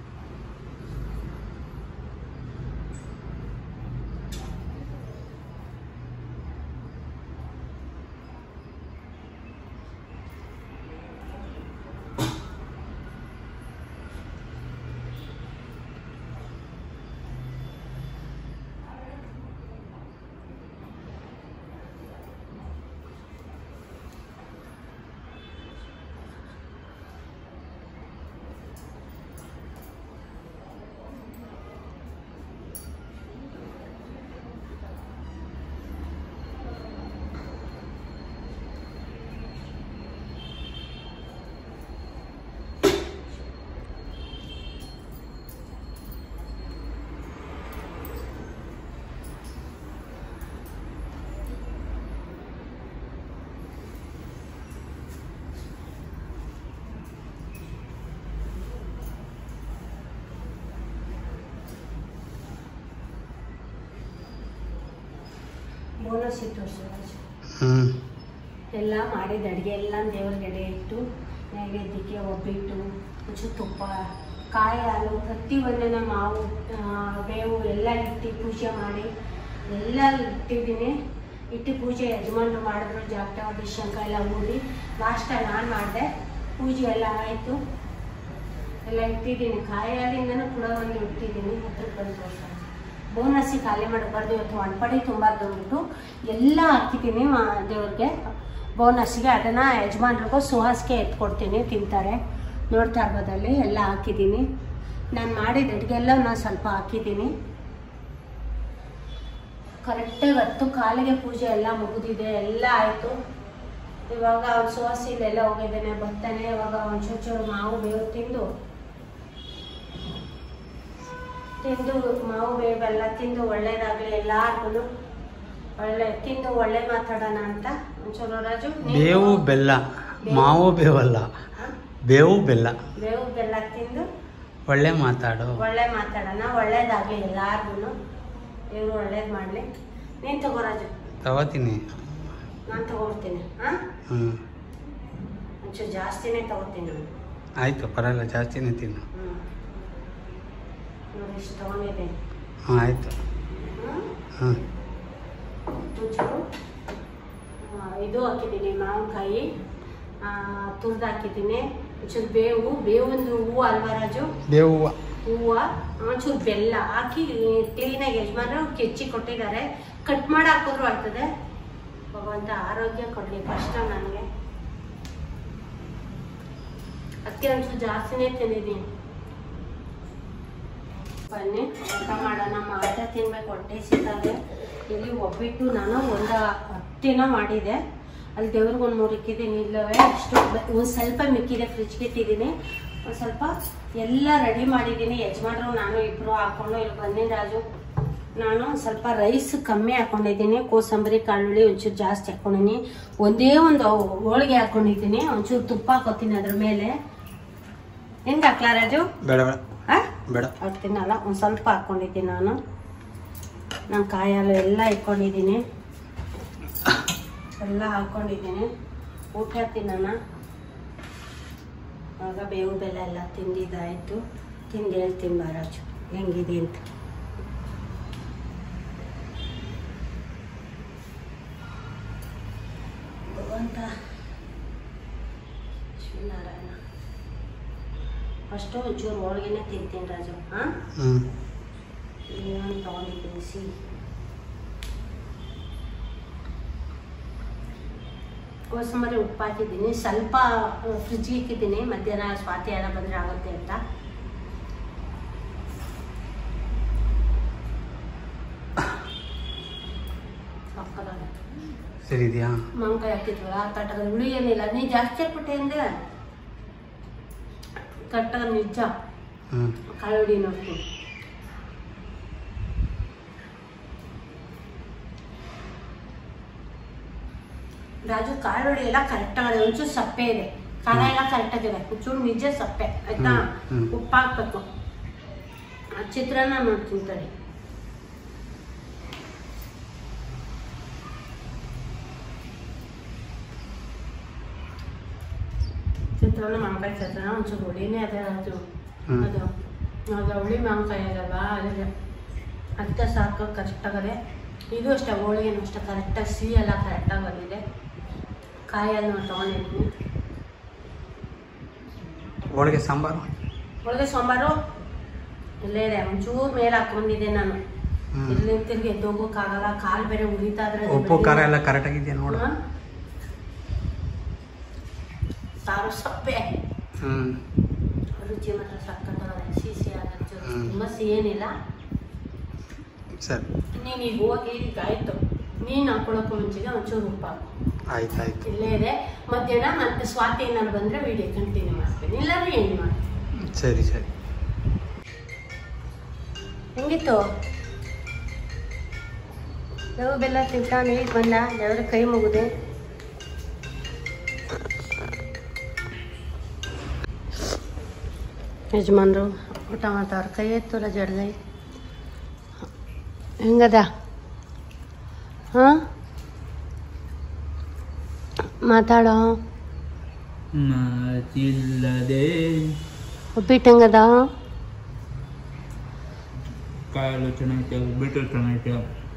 ಬೋನಸ್ ಇತ್ತು ಸುರೇಶ್. ಹ್ಞೂ ಎಲ್ಲ ಮಾಡಿದ ಅಡುಗೆ ಎಲ್ಲ ದೇವ್ರಿಗೆ ಎಡೆ ಇಟ್ಟು ನೈವೇದ್ಯಕ್ಕೆ ಒಬ್ಬಿಟ್ಟು ಒಂಚೂರು ತುಪ್ಪ ಕಾಯಿ ಹಾಲು ಪ್ರತಿಯೊಂದನ್ನ ಮಾವು ಬೇವು ಎಲ್ಲ ಇಟ್ಟು ಪೂಜೆ ಮಾಡಿ ಎಲ್ಲ ಇಟ್ಟಿದ್ದೀನಿ. ಇಟ್ಟು ಪೂಜೆ ಯಜಮಾನ್ರು ಮಾಡಿದ್ರು. ಜಾಗಟವಾಡಿ ಶಂಕ ಎಲ್ಲ ಊದಿ ಲಾಸ್ಟಾಗಿ ನಾನು ಮಾಡಿದೆ. ಪೂಜೆ ಎಲ್ಲ ಆಯಿತು. ಎಲ್ಲ ಇಟ್ಟಿದ್ದೀನಿ. ಕಾಯಿ ಹಾಲಿಂದನೂ ಕೂಡ ಒಂದು ಇಟ್ಟಿದ್ದೀನಿ. ಹತ್ರಕ್ಕೆ ಬಂದು ತೋರಿಸ ಬೋನಸ್ಸಿಗೆ ಖಾಲಿ ಮಾಡಬಾರ್ದು. ಇವತ್ತು ಒಣಪಡಿ ತುಂಬಾರ್ದು ಅಂದ್ಬಿಟ್ಟು ಎಲ್ಲ ಹಾಕಿದ್ದೀನಿ ಮಾ ದೇವ್ರಿಗೆ ಬೋನಸ್ಸಿಗೆ. ಅದನ್ನು ಯಜಮಾನ್ರಿಗೂ ಸುಹಾಸ್ಗೆ ಎತ್ಕೊಡ್ತೀನಿ, ತಿಂತಾರೆ. ನೋಡ್ತಾ ಇರ್ಬೋದಲ್ಲಿ ಎಲ್ಲ ಹಾಕಿದ್ದೀನಿ. ನಾನು ಮಾಡಿದ ಅಡುಗೆಲ್ಲ ನಾನು ಸ್ವಲ್ಪ ಹಾಕಿದ್ದೀನಿ. ಕರೆಕ್ಟಾಗಿ ಹತ್ತು ಕಾಲಿಗೆ ಪೂಜೆ ಎಲ್ಲ ಮುಗಿದಿದೆ. ಎಲ್ಲ ಆಯಿತು. ಇವಾಗ ಅವ್ನು ಸುಹಾಸಿಲೆಲ್ಲ ಹೋಗಿದ್ದಾನೆ, ಬರ್ತಾನೆ. ಇವಾಗ ಒಂದು ಚೂರು ಚೂರು ಮಾವು ಬೇವು ತಿಂದು ತಿಂದು ಮಾವು ಬೇವೆಲ್ಲ ತಿಂದು ಒಳ್ಳೇದಾಗಲಿ ಎಲ್ಲಾರ್ಗು. ಒಳ್ಳೆ ತಿಂದು ಒಳ್ಳೆ ಮಾತಾಡೋಣ ಅಂತ ಒಂಚೂರು ರಾಜು. ಬೇವು ಬೆಲ್ಲ, ಮಾವು ಬೇವಲ್ಲ, ಬೇವು ಬೆಲ್ಲ. ಬೇವು ಬೆಲ್ಲ ತಿಂದು ಒಳ್ಳೆ ಮಾತಾಡು. ಒಳ್ಳೆ ಮಾತಾಡೋಣ. ಒಳ್ಳೇದಾಗಲಿ ಎಲ್ಲಾರ್ಗು. ಇವರು ಒಳ್ಳೇದು ಮಾಡಲಿ. ನೀನು ತಗೋ ರಾಜು. ತಗೋತೀನಿ. ನಾನು ತಗೊಳ್ತೀನಿ. ಹಾಂ ಹ್ಞೂ ಒಂಚೂರು ಜಾಸ್ತಿನೇ ತಗೋತೀನಿ ನಾನು. ಆಯಿತು, ಪರವಾಗಿಲ್ಲ, ಜಾಸ್ತಿನೇ ತಿನ್ನು. ಹ್ಞೂ ನೋಡಿ ಇಷ್ಟು ತಗೊಂಡಿದ್ದೀನಿ. ಹಾಂ ಆಯಿತು. ಹ್ಞೂ ಹ್ಞೂ ಒಂಚೂರು ಇದು ಹಾಕಿದ್ದೀನಿ, ಮಾವಿನಕಾಯಿ ತುರ್ದು ಹಾಕಿದ್ದೀನಿ. ಒಂಚೂರು ಬೇವು ಬೇವೊಂದು ಹೂವು ಅಲ್ವಾ ರಾಜು? ಬೇವು ಹೂವು ಒಂಚೂರು ಬೆಲ್ಲ ಹಾಕಿ ಕ್ಲೀನಾಗಿ ಯಜಮಾನರು ಕೆಚ್ಚಿ ಕೊಟ್ಟಿದ್ದಾರೆ. ಕಟ್ ಮಾಡಿ ಹಾಕಿದ್ರು ಆಗ್ತದೆ. ಭಗವಂತ ಆರೋಗ್ಯ ಕೊಡಲಿ ಫಸ್ಟ್ ನನಗೆ. ಅದಕ್ಕೆ ಒಂಚೂರು ಜಾಸ್ತಿನೇ ತಿಂದಿದ್ದೀನಿ. ಬನ್ನಿ ಊಟ ಮಾಡೋಣ. ಮಾತ್ರ ತಿನ್ಬೇಕು, ಹೊಟ್ಟೆ ಸಿಗ್ತದೆ. ಇಲ್ಲಿ ಒಬ್ಬಿಟ್ಟು ನಾನು ಒಂದು ಹತ್ತಿನ ಮಾಡಿದೆ. ಅಲ್ಲಿ ದೇವ್ರಿಗೆ ಒಂದು ಮೂರು ಇಕ್ಕಿದ್ದೀನಿ. ಇಲ್ಲವೇ ಇಷ್ಟು ಒಂದು ಸ್ವಲ್ಪ ಮಿಕ್ಕಿದೆ, ಫ್ರಿಜ್ಗೆ ಇಟ್ಟಿದ್ದೀನಿ. ಒಂದು ಸ್ವಲ್ಪ ಎಲ್ಲ ರೆಡಿ ಮಾಡಿದ್ದೀನಿ. ಯಜಮಾನರು ನಾನು ಇಬ್ಬರು ಹಾಕೊಂಡು ಇಲ್ಲಿ ಬನ್ನಿ ರಾಜು. ನಾನು ಸ್ವಲ್ಪ ರೈಸ್ ಕಮ್ಮಿ ಹಾಕೊಂಡಿದ್ದೀನಿ. ಕೋಸಂಬರಿ ಕಾಳುಳ್ಳಿ ಒಂಚೂರು ಜಾಸ್ತಿ ಹಾಕೊಂಡಿದ್ದೀನಿ. ಒಂದೇ ಒಂದು ಹೋಳಿಗೆ ಹಾಕೊಂಡಿದ್ದೀನಿ. ಒಂಚೂರು ತುಪ್ಪ ಹಾಕೋತೀನಿ ಅದ್ರ ಮೇಲೆ. ಹೆಂಗೆ ಹಾಕ್ಲಾ ರಾಜು? ಬೇಡ ಬೇಡ ಬೇಡ ಹಾಕ್ತೀನಲ್ಲ, ಒಂದು ಸ್ವಲ್ಪ ಹಾಕ್ಕೊಂಡಿದ್ದೀನಿ ನಾನು. ನಾನು ಕಾಯಿ ಹಾಲು ಎಲ್ಲ ಇಟ್ಕೊಂಡಿದ್ದೀನಿ. ಎಲ್ಲ ಹಾಕ್ಕೊಂಡಿದ್ದೀನಿ. ಊಟ ತಿನ್ನೋಣ. ಆಗ ಬೇವು ಬೆಲ್ಲ ಎಲ್ಲ ತಿಂದಿದ್ದಾಯಿತು. ತಿಂದು ಹೇಳ್ತೀನಿ ಬಾರಾಜು ಹೆಂಗಿದೆ ಅಂತ. ಭಗವಂತ ಶ್ರೀನಾರಾಯಣ. ಫಸ್ಟು ಒಂಚೂರು ಹೋಳಿಗೆನೇ ತಿಂತೀನಿ ರಾಜು. ಹಾಂ ಏನು ತೊಗೊಂಡಿದ್ದೀನಿ ಸಿಹಿ. ಕೋಸಂಬರಿ ಉಪ್ಪು ಹಾಕಿದ್ದೀನಿ. ಸ್ವಲ್ಪ ಫ್ರಿಜ್ಗೆ ಇಕ್ಕಿದ್ದೀನಿ. ಮಧ್ಯಾಹ್ನ ಸ್ವಾತಿ ಎಲ್ಲ ಬಂದರೆ ಆಗುತ್ತೆ ಅಂತ. ಸರಿ ಇದೆಯಾ? ಮಾವಿನಕಾಯಿ ಹಾಕಿದ್ವಲ್ಲ ತಟ್ಟದ ಹುಳಿ ಏನಿಲ್ಲ. ನೀ ಜಾಸ್ತಿ ಹಾಕ್ಬಿಟ್ಟೆ ಅಂದ್ರೆ ತಟ್ಟದ ನಿಜ ಕಾಳುಡಿ ನೋಡ್ತೀನಿ. ರಾಜು ಕಾಳುಡಿ ಎಲ್ಲ ಕರೆಕ್ಟ್ ಆಗಿದೆ. ಒಂಚೂರು ಸಪ್ಪೆ ಇದೆ. ಖಾರ ಎಲ್ಲ ಕರೆಕ್ಟ್ ಆಗಿದೆ. ಒಂಚೂರು ನಿಜ ಸಪ್ಪೆ ಆಯ್ತಾ. ಉಪ್ಪು ಹಾಕ್ಬೇಕು. ಚಿತ್ರಾನ್ನ ಮಾಡ್ತೀನಿ ತಡಿ. ಚಿತ್ರಾನ್ನ ಮಾವಿನಕಾಯಿ ಚಿತ್ರಾನ್ನ ಒಂಚೂರು ಹುಳಿನೇ ಅದೇ ಅದು ಹ್ಮ್. ಅದು ಅದು ಹುಳಿ ಮಾವಿನಕಾಯಿ ಅದಲ್ವಾ ಅದಕ್ಕೆ ಅಷ್ಟ ಸಾಕು ಕರೆಕ್ಟಾಗದೆ. ಇದು ಅಷ್ಟೇ ಹೋಳಿಗೆನೂ ಅಷ್ಟೇ ಕರೆಕ್ಟಾಗಿ ಸಿಹಿ ಎಲ್ಲ ಕರೆಕ್ಟಾಗಿ ಬಂದಿದೆ. ಕಾಯಲ್ಲಿ ನಾವು ತೊಗೊಂಡಿದ್ದೀನಿ. ಹೋಳಿಗೆ ಸಾಂಬಾರು ಹೋಳಿಗೆ ಸಾಂಬಾರು ಇಲ್ಲೇ ಇದೆ. ಒಂಚೂರು ಮೇಲೆ ಹಾಕೊಂಡಿದ್ದೆ ನಾನು. ಹ್ಮ್. ಇಲ್ಲಿ ತಿರ್ಗಿ ಎದ್ದೋಗೋಕ್ಕಾಗಲ್ಲ, ಕಾಲು ಬೇರೆ ಉರಿತಾ ಇದ್ರೆ ಉಪ್ಪು ಖಾರ ಎಲ್ಲ ಕರೆಕ್ಟಾಗಿದೆಯಾ ನೋಡು. ಸಾರು ಸಪ್ಪೆ ಹ್ಮ್ ರುಚಿ ಮಾತ್ರ ಸಕ್ಕತ್ತಾಗಿದೆ. ಸಿಹಿ ಸಿಹಿ ಆಗತ್ತೆ. ಹ್ಮ್. ತುಂಬ ಸಿಹಿ ಏನಿಲ್ಲ. ಸರಿ ನೀನು ಈಗ ಹೋಗಿ ಈಗ ಆಯಿತು ನೀನು ಹಾಕೊಳ್ಳೋಕ್ಕೂ ಮುಂಚೆಗೆ ಒಂಚೂರು ಉಪ್ಪು ಹಾಕು. ಆಯ್ತು ಆಯ್ತು ಇಲ್ಲೇ ಇದೆ. ಮಧ್ಯಾಹ್ನ ಮತ್ತೆ ಸ್ವಾತಿ ಏನಾದ್ರು ಬಂದರೆ ವಿಡಿಯೋ ಕಂಟಿನ್ಯೂ ಮಾಡ್ತೀನಿ, ಇಲ್ಲಾಂದ್ರೆ ಏನು ಮಾಡಿ. ಸರಿ ಸರಿ. ಹೆಂಗಿತ್ತು ಯಾವ ಬೆಲ್ಲ ತಿಂತಾನೆ ಈಗ ಬಂದ ಯಾವ್ದ್ರ ಕೈ ಮುಗಿದೆ. ಯಜಮಾನ್ರು ಊಟ ಮಾಡ್ತಾವ್ರ. ಕೈ ಎತ್ತಲ್ಲ ಜಡ್ಗೈ ಹೆಂಗದ? ಹಾಂ ಮಾತಾಡೋ. ಮಾತಿಲ್ಲದೆ ಉಪ್ಪಿಟ್ಟು ಹೆಂಗದ? ಕಾಲು ಚೆನ್ನಾಗೈತೆ, ಉಬ್ಬಿಟ್ಟು ಚೆನ್ನಾಗೈತೆ.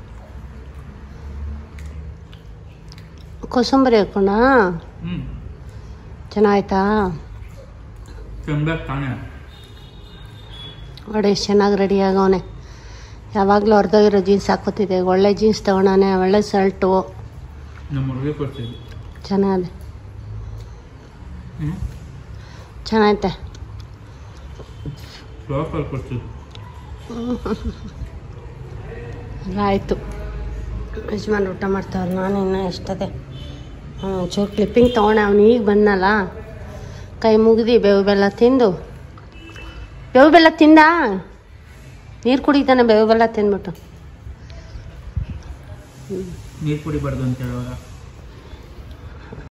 ಕೋಸಂಬರಿ ಹಾಕೋಣ. ಹ್ಞೂ ಚೆನ್ನಾಯ್ತಾ? ಚೆಂಬೇಕು ತಾನೇ. ಒಳ್ಳೆ ಎಷ್ಟು ಚೆನ್ನಾಗಿ ರೆಡಿ ಆಗವನೆ. ಯಾವಾಗಲೂ ಅರ್ಧೋಗಿರೋ ಜೀನ್ಸ್ ಹಾಕೋತಿದ್ದೆ. ಒಳ್ಳೆ ಜೀನ್ಸ್ ತೊಗೊಳಾನೆ, ಒಳ್ಳೆ ಶರ್ಟು ನಮ್ಮ ಹುಡುಗಿ ಕೊಡ್ತೀವಿ. ಚೆನ್ನಾಗಿದೆ. ಹ್ಞೂ ಚೆನ್ನಾಗೈತೆ. ಶಾಪಲ್ಲಿ ಕೊಡ್ತೀವಿ. ಆಯಿತು. ಯಜಮಾನ್ ಊಟ ಮಾಡ್ತಾವ್ರು. ನಾನು ಇನ್ನೂ ಎಷ್ಟದೆ ಹ್ಞೂ ಚೂರು ಕ್ಲಿಪ್ಪಿಂಗ್ ತೊಗೊಂಡೆ. ಅವ್ನು ಈಗ ಬಂದಲ್ಲ, ಕೈ ಮುಗಿದು ಬೇವು ಬೆಲ್ಲ ತಿಂದು. ಬೇವು ಬೆಲ್ಲ ತಿಂದ ನೀರು ಕುಡಿತಾನೆ ಬೇವು ಬೆಲ್ಲ ತಿಂದ್ಬಿಟ್ಟು. ನೀರು ಕುಡಿಬಾರ್ದು ಅಂತ ಹೇಳುವಾಗ